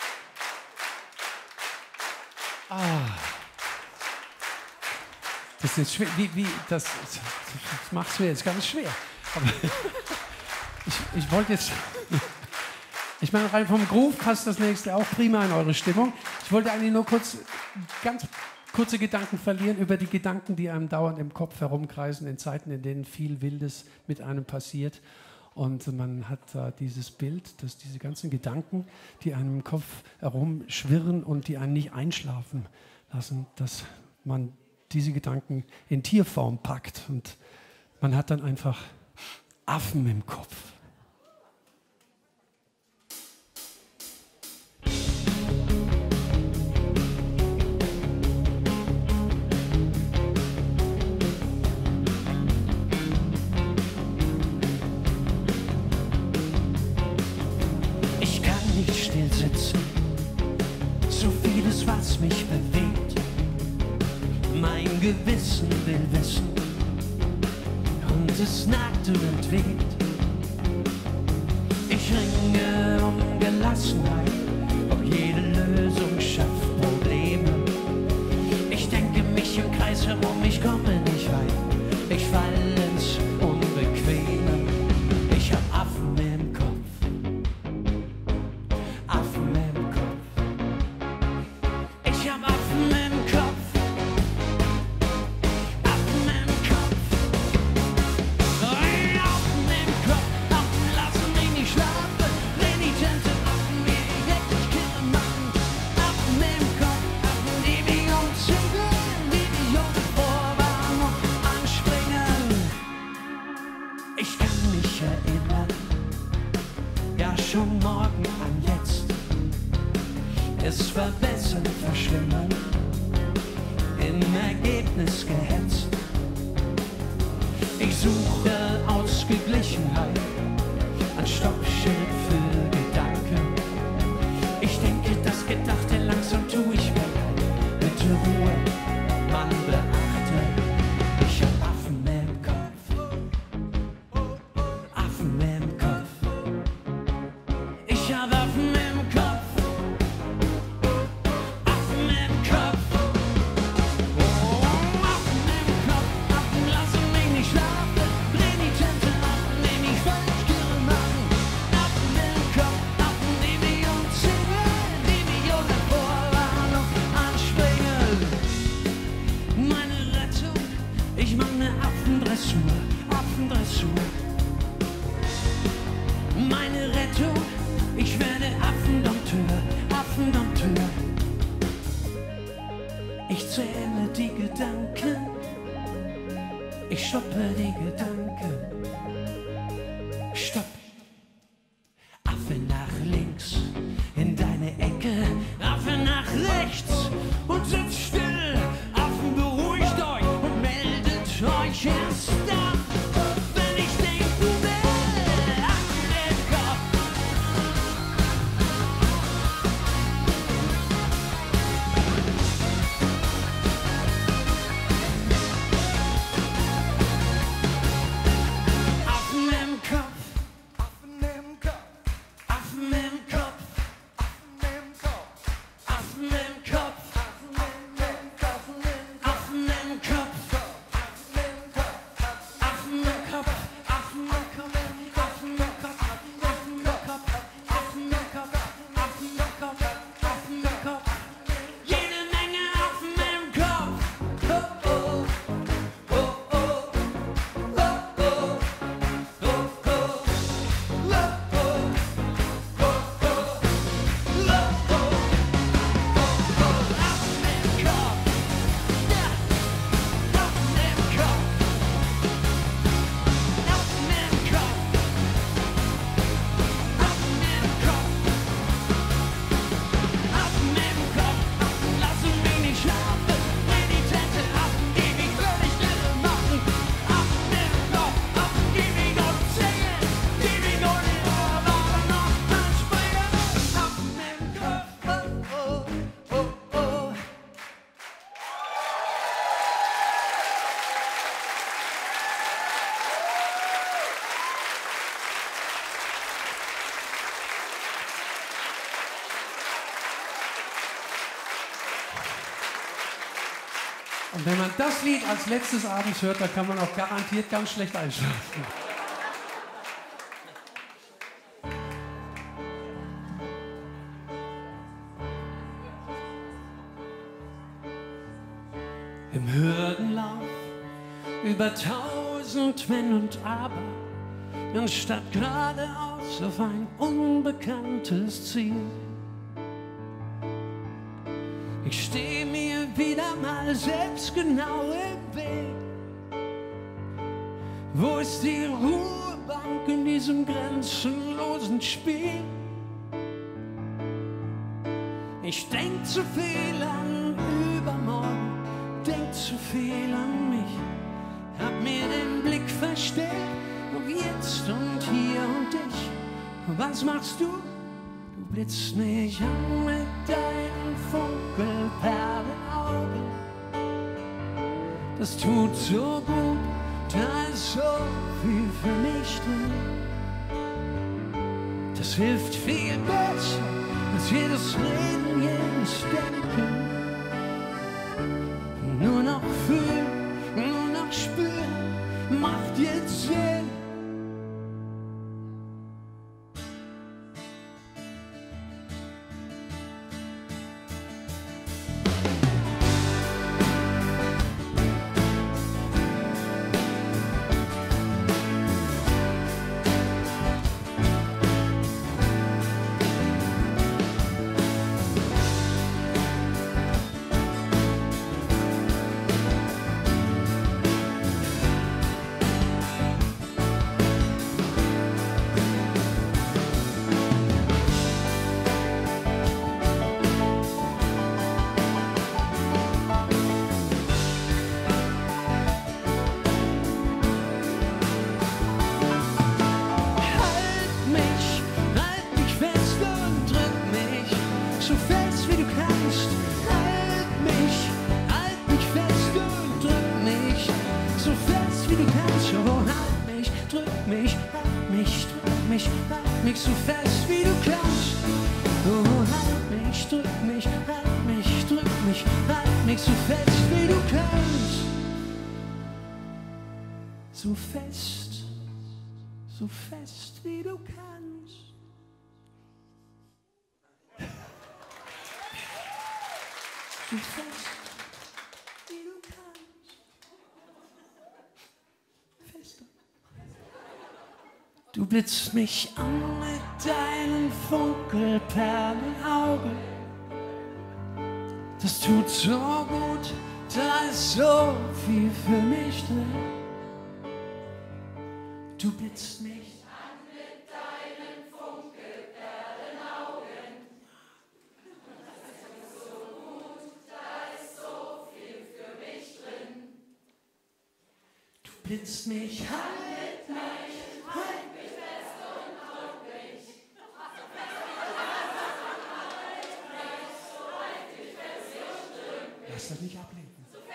Das ist schwer. Das macht es mir jetzt ganz schwer. Aber ich wollte jetzt. Ich meine, rein vom Groove passt das nächste auch prima in eure Stimmung. Ich wollte eigentlich nur ganz kurze Gedanken verlieren über die Gedanken, die einem dauernd im Kopf herumkreisen, in Zeiten, in denen viel Wildes mit einem passiert. Und man hat da dieses Bild, dass diese ganzen Gedanken, die einem im Kopf herumschwirren und die einen nicht einschlafen lassen, dass man diese Gedanken in Tierform packt. Und man hat dann einfach Affen im Kopf. So vieles, was mich bewegt. Mein Gewissen will wissen und es nagt und weht. Ich ringe um Gelassenheit, ob jede Lösung schafft Probleme. Ich denke mich im Kreis herum, ich komme nicht weit. Ich fall ins Unbequeme. Ich hab Affen im Kopf. Affen im Kopf. Ich hab Affen im Kopf. Affen im Kopf. Affen im Kopf. Affen lassen mich nicht schlafen. Renitente Affen, die hektisch Kirre machen. Affen im Kopf. Es verbessert Verschlimmern, im Ergebnis gehetzt. Ich suche Ausgeglichenheit, ein Stoppschild für Gedanken. Ich denke, das Gedachte langsam tu ich weg. Bitte Ruhe, Mann, beachte, ich hab Affen im Kopf. Affen im Kopf. Ich hab Affen im Kopf. Affen im Kopf. Oh, Affen im Kopf. Affen lassen mich nicht schlafen. Renitente Affen, die mich falsch machen. Affen im Kopf. Affen, die mich umzingeln, die mich ohne Vorwarnung anspringen. Meine Rettung, ich mach ne Affendressur, Affendressur. Meine Rettung, ich werde Affendompteur, Affendompteur. Ich zähle die Gedanken, ich stoppe die Gedanken. Stopp. Affe nach links, in deine Ecke, Affe nach rechts und sitzt still. Affen, beruhigt euch und meldet euch erst dann, wenn ich denken will. Affen im Kopf. Affen im Kopf. Affen im Kopf, Affen im Kopf. Affen im Kopf, Affen im Kopf. Affen im Kopf, Affen im Kopf. Affen im Kopf, Affen im Kopf. Affen im Kopf. Affen im Kopf. Affen im Kopf. Affen im Kopf. Affen im Kopf. Jede Menge Affen im Kopf. Oh oh. Oh oh. Oh oh. Oh oh. Affen im Kopf. Ja. Affen im Kopf. Affen im Kopf. Affen im Kopf. Affen im Kopf. Affen lassen mich nicht schlafen. Renitente Affen, die mich völlig irre machen. Affen im Kopf. Affen, die mich umzingeln. Die mich ohne Vorwarnung anspringen. Affen im Kopf. Oh oh. Oh oh. Und wenn man das Lied als letztes abends hört, dann kann man auch garantiert ganz schlecht einschlafen. Im Hürdenlauf über 1000 Wenn und Aber, anstatt geradeaus auf ein unbekanntes Ziel. Ich stehe mir wieder mal selbst genau im Weg. Wo ist die Ruhebank in diesem grenzenlosen Spiel? Ich denk zu viel an übermorgen, denk zu viel an mich. Hab mir den Blick verstellt auf jetzt und hier und ich. Was machst du? Du blitzt mich an mit deinen Funkelperlenaugen. Das tut so gut, da ist so viel für mich drin. Das hilft viel besser als jedes Reden, jedes Denken. Nur noch fühlen, nur noch spüren, macht jetzt Sinn. halt mich so fest wie du kannst. Oh, halt mich, drück mich, halt mich, drück mich, halt mich so fest wie du kannst. So fest wie du kannst. So fest wie du kannst. Fester. Du blitzt mich an mit deinen Funkelperlenaugen. Das tut so gut, da ist so viel für mich drin. Du blitzt mich an mit deinen Funkelperlenaugen. Das tut so gut, da ist so viel für mich drin. Du blitzt mich an mit deinen halt mich fest und halt mich. Lass das nicht ablenken.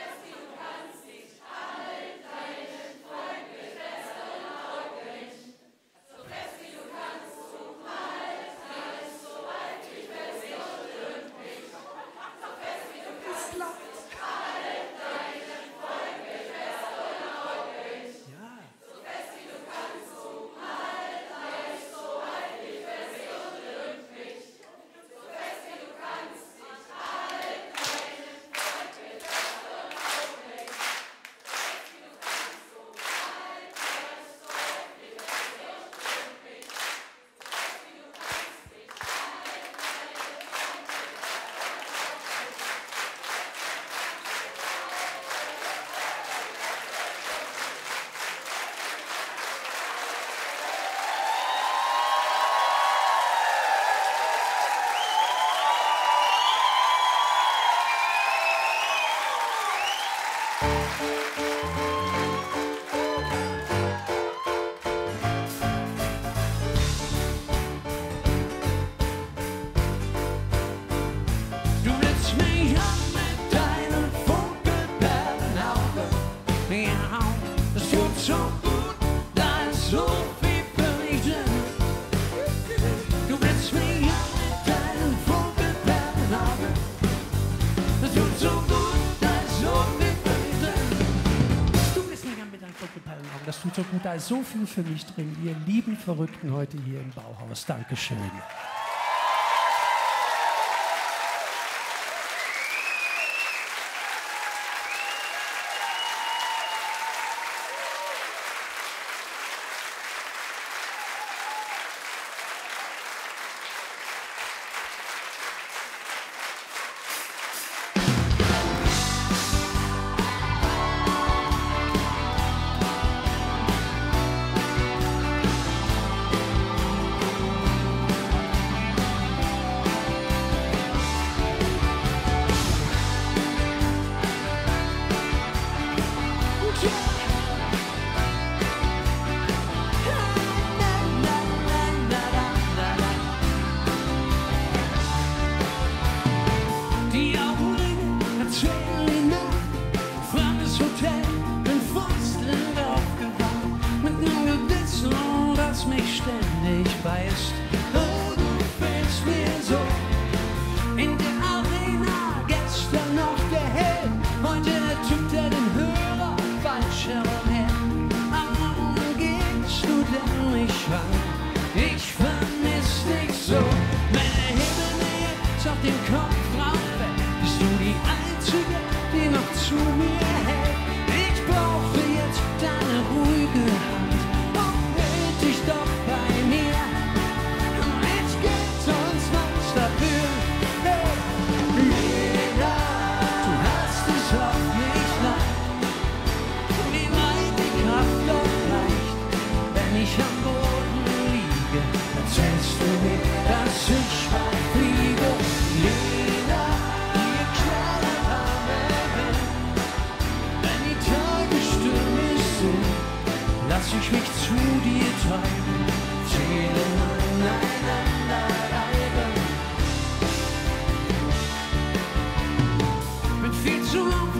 Das tut so gut, da ist so viel für mich drin, ihr lieben Verrückten heute hier im Bauhaus. Dankeschön.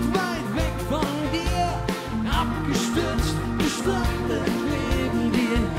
Abgestürzt, gestrandet neben dir.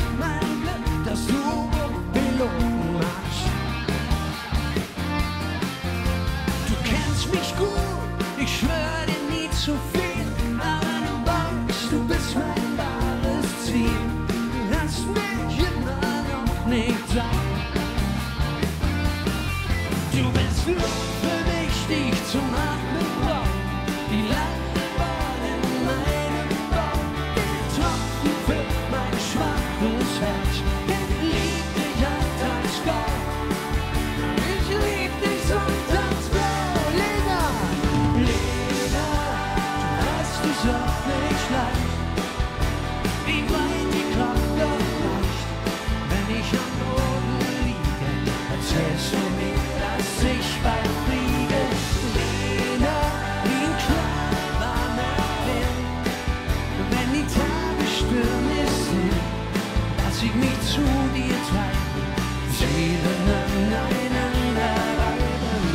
zum Atmen braucht. Die Landebahn in meinem Bauch, den Tropfen für mein schwaches Herz. Den lieb dich alltagsgrau, ich lieb dich sonntagsblau. Lena, Lena, du hast es auch nicht leicht, wie weit die Kraft doch reicht, wenn ich am Boden liege, erzählst du mir, dass ich bald fliege. Lena, wie ein kleiner warmer Wind, wenn die Tage stürmisch sind, lass ich mich zu dir treiben, Seelen aneinander reiben.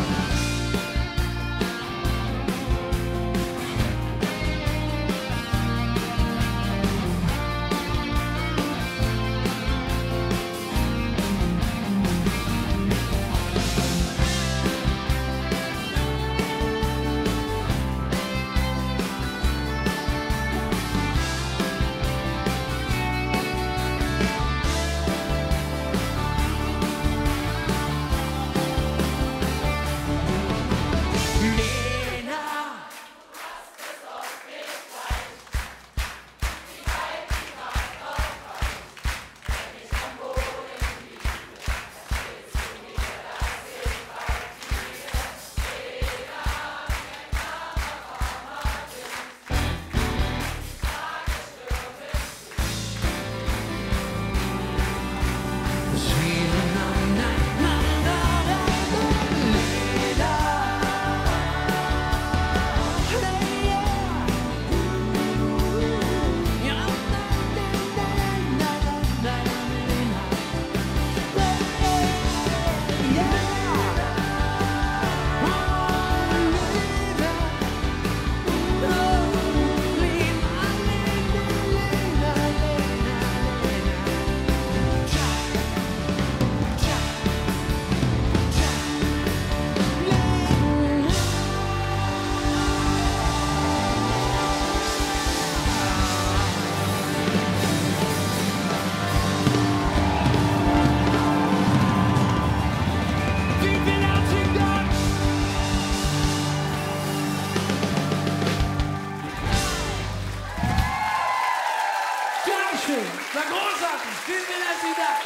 Dankeschön, war großartig, vielen herzlichen Dank.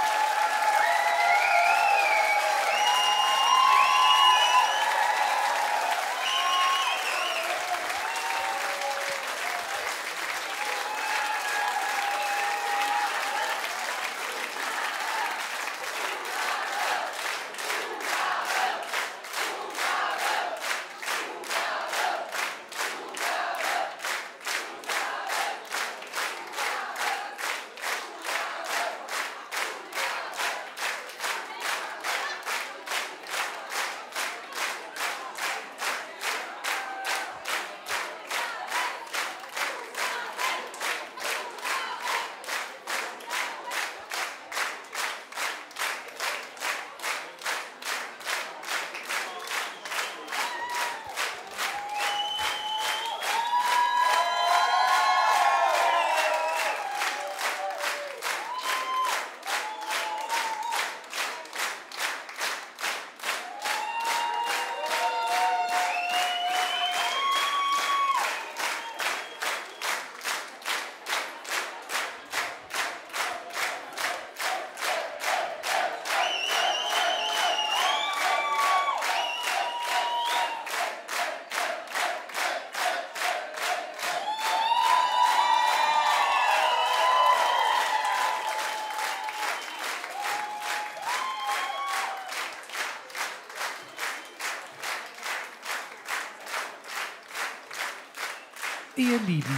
Ihr Lieben,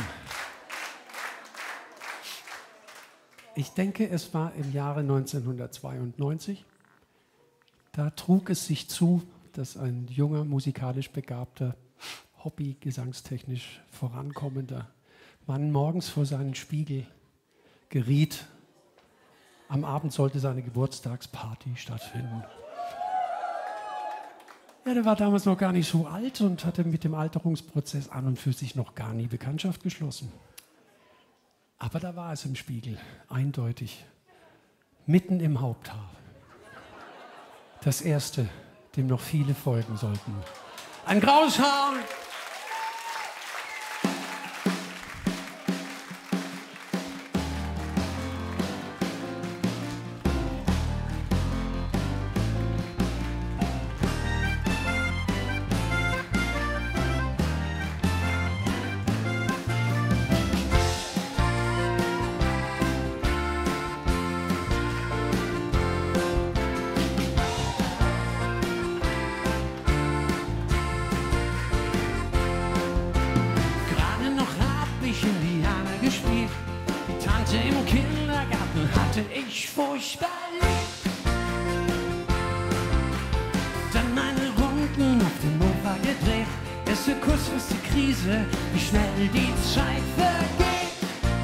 ich denke, es war im Jahre 1992. Da trug es sich zu, dass ein junger, musikalisch begabter, hobby-gesangstechnisch vorankommender Mann morgens vor seinen Spiegel geriet. Am Abend sollte seine Geburtstagsparty stattfinden. Ja, der war damals noch gar nicht so alt und hatte mit dem Alterungsprozess an und für sich noch gar nie Bekanntschaft geschlossen. Aber da war es im Spiegel, eindeutig, mitten im Haupthaar. Das erste, dem noch viele folgen sollten. Ein graues Haar. Ich furchtbar lieb. Dann meine Runden auf dem Mofa gedreht. Erste Kuss, erste Krise, wie schnell die Zeit vergeht.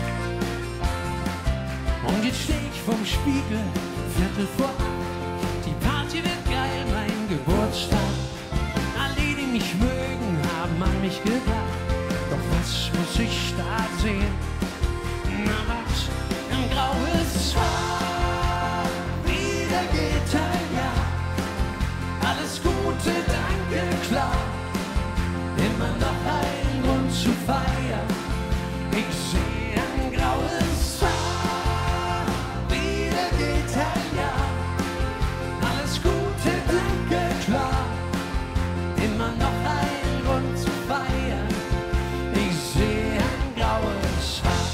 Und jetzt steh ich vorm Spiegel, Viertel vor 8. Die Party wird geil, mein Geburtstag. Alle, die mich mögen, haben an mich gedacht. Doch was muss ich da sehen? Na was? Ein graues Haar, wieder geht ein Jahr. Alles Gute, danke, klar. Immer noch ein Grund zu feiern. Ich sehe ein graues Haar, wieder geht ein Jahr. Alles Gute, danke, klar. Immer noch ein Grund zu feiern. Ich sehe ein graues Haar.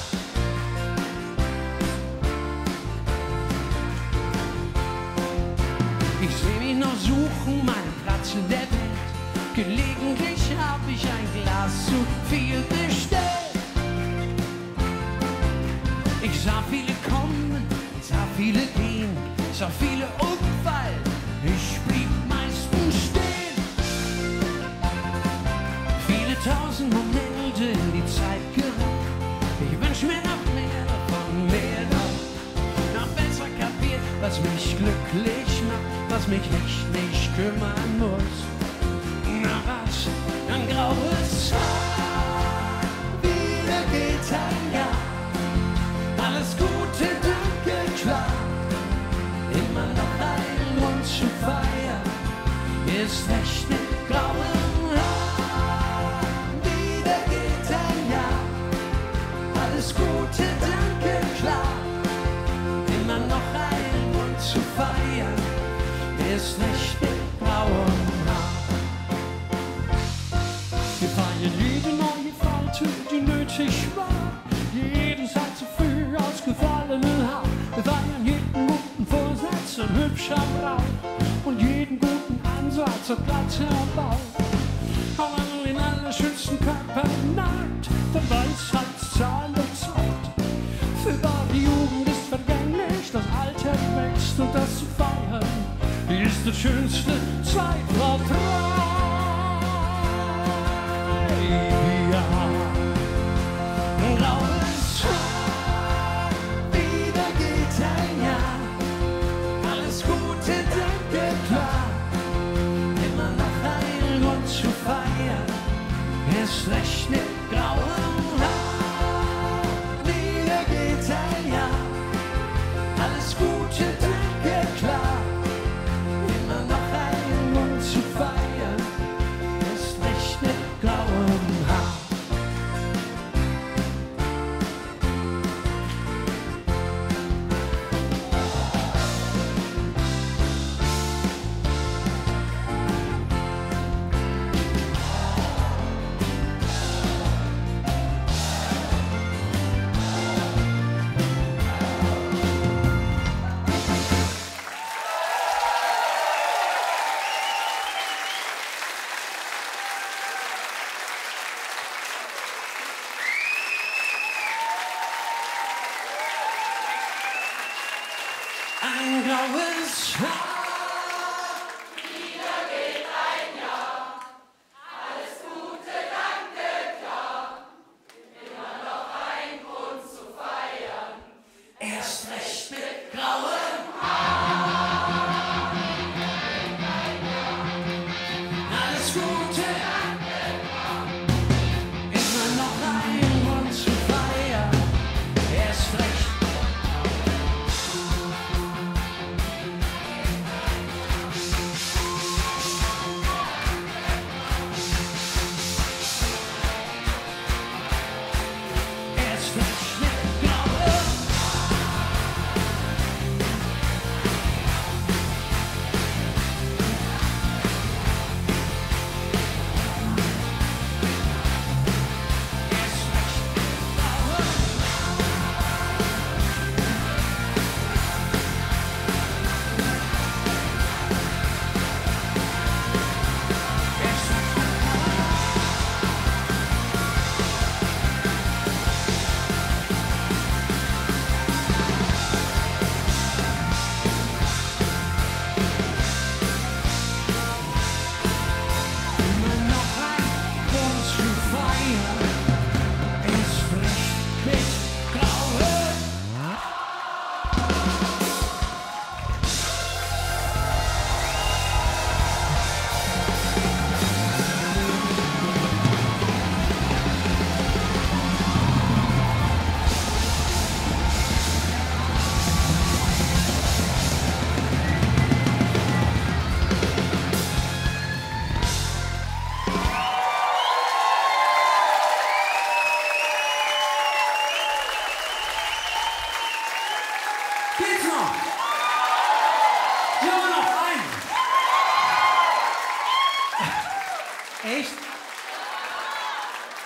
Ich seh mich noch suchen, meinen Platz in der Welt. Gelegentlich hab ich ein Glas zu viel bestellt. Ich sah viele kommen, sah viele gehen, sah viele umfallen. Ich blieb meistens stehen. Viele tausend Momente in die Zeit gerannt. Ich wünsch mir noch mehr davon, mehr noch besser kapiert, was mich glücklich macht, was mich echt nicht kümmern muss. Na was, ein graues Haar, wieder geht ein Jahr. Alles Gute, danke, klar. Immer noch ein Grund zu feiern, ist recht mit grauem Haar. Wieder geht ein Jahr. Alles Gute, danke, klar. Immer noch ein Grund zu feiern, ist nicht mit grauem Haar. Wir feiern jede neue Falte, die nötig war. Jeden Tag zu früh ausgefallenen Haar. Wir feiern jeden guten Vorsatz und hübscher Braut. Und jeden guten Ansatz und glatter Bauch. Aber nur den allerschönsten Körper nagt, der Weisheitszahn der Zeit. Für die Jugend ist vergänglich, das Alter wächst und das zu feiern ist das schönste Zeitvertreib. Ja. Graues Haar, wieder geht ein Jahr. Alles Gute, danke, klar. Immer noch ein Grund zu feiern, ist recht mit grauem Haar. Wieder geht ein Jahr. Alles Gute, danke, klar. Immer noch ein Grund zu feiern, ist recht mit grauem Haar. Ein graues Haar. Wieder geht ein Jahr. Alles Gute, danke, klar. Immer noch ein Grund zu feiern. Erst recht mit grauem Haar. Alles Gute, danke, klar. Immer noch ein Grund zu feiern. Erst recht.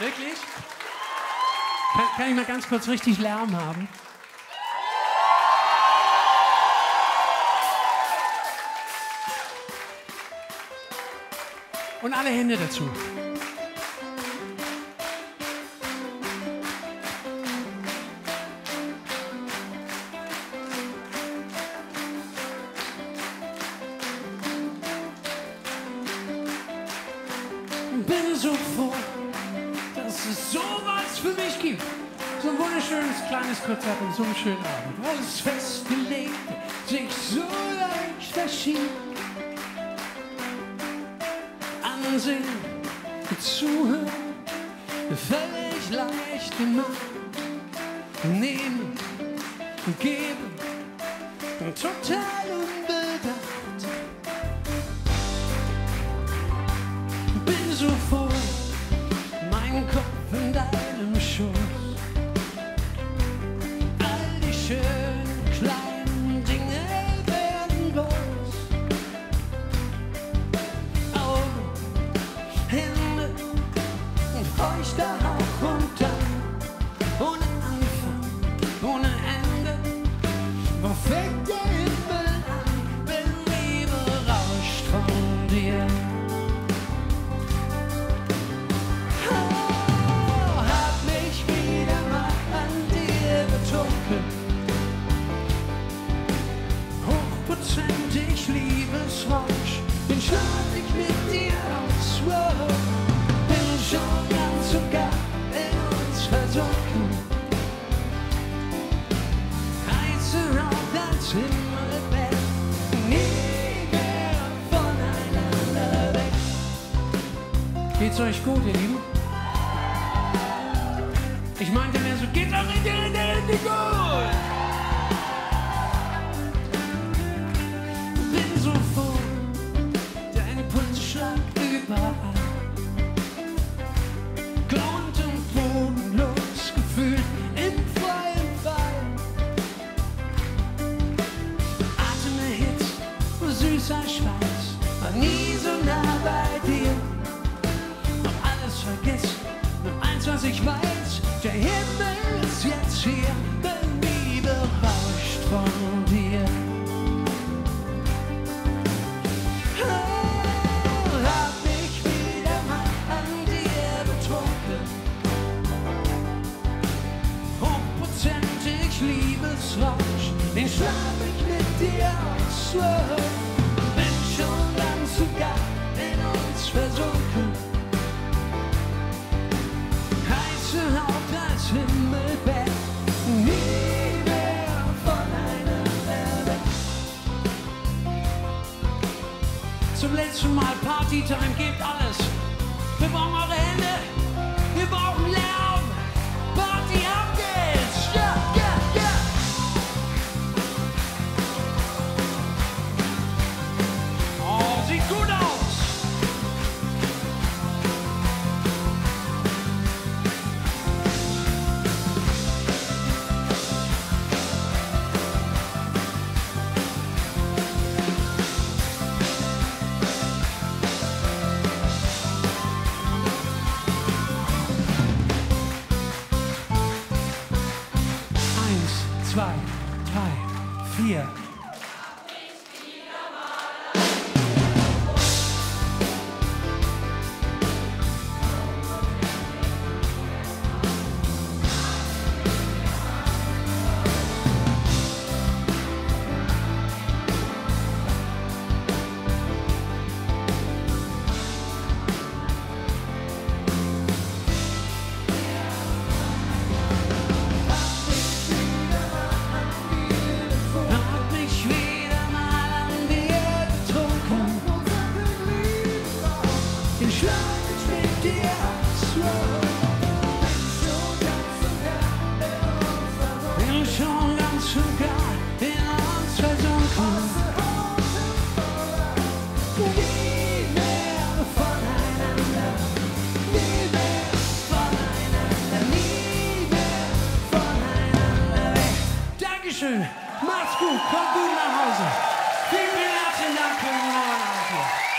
Wirklich? Kann ich mal ganz kurz richtig Lärm haben? Und alle Hände dazu. Bin so froh, dass es sowas für mich gibt. So ein wunderschönes kleines Konzert und so einen schönen Abend. Alles festgelegt, sich so leicht verschiebt. Ansehen, zuhören, völlig leicht gemacht. Nehmen, geben, total unbedacht. Bin so froh, mein Kopf in deinem Schoß. All die schönen kleinen Dinge werden groß. Augen, Hände, ein feuchter Hauch und dann ohne Anfang, ohne Ende. Wo fängt der Himmel an, wenn Liebe rauscht von dir? Hochprozentig Liebesrausch, den schlaf ich mit dir aus. Wow. Bin schon ganz und gar in uns versunken. Heißer Haut als Himmelbett, nie mehr voneinander weg. Geht's euch gut, ihr Lieben? Ich meinte mir so, geht's euch richtig gut? Bin so froh, dein Puls schlagt überall. Grund und bodenlos gefühlt im freien Fall. Atem erhitzt, süßer Schweiß, war nie so nah bei dir. Hab alles vergessen, nur eins, was ich weiß, der Himmel ist jetzt hier, denn Liebe rauscht von dir. Hab mich wieder mal an dir betrunken. Hochprozentig Liebesrausch, den schlaf ich mit dir aus. Bin schon ganz und gar in uns versunken. Heiße Haut als Himmelbett, nie mehr voneinander weg. Zum letzten Mal Partytime, gebt alles. Wir brauchen eure Hände, wir brauchen Lärm. Party, ab geht's! Ja, ja, ja! Oh, sieht gut aus! Eins, zwei, drei, vier. Hab mich wieder mal an dir betrunken. Den schlaf ich mit dir aus. Bin schon ganz und gar in uns versunken. Nie mehr voneinander, nie mehr voneinander, nie mehr voneinander weg. Dankeschön, macht's gut, kommt gut nach Hause. Vielen, vielen herzlichen Dank für den Morgen.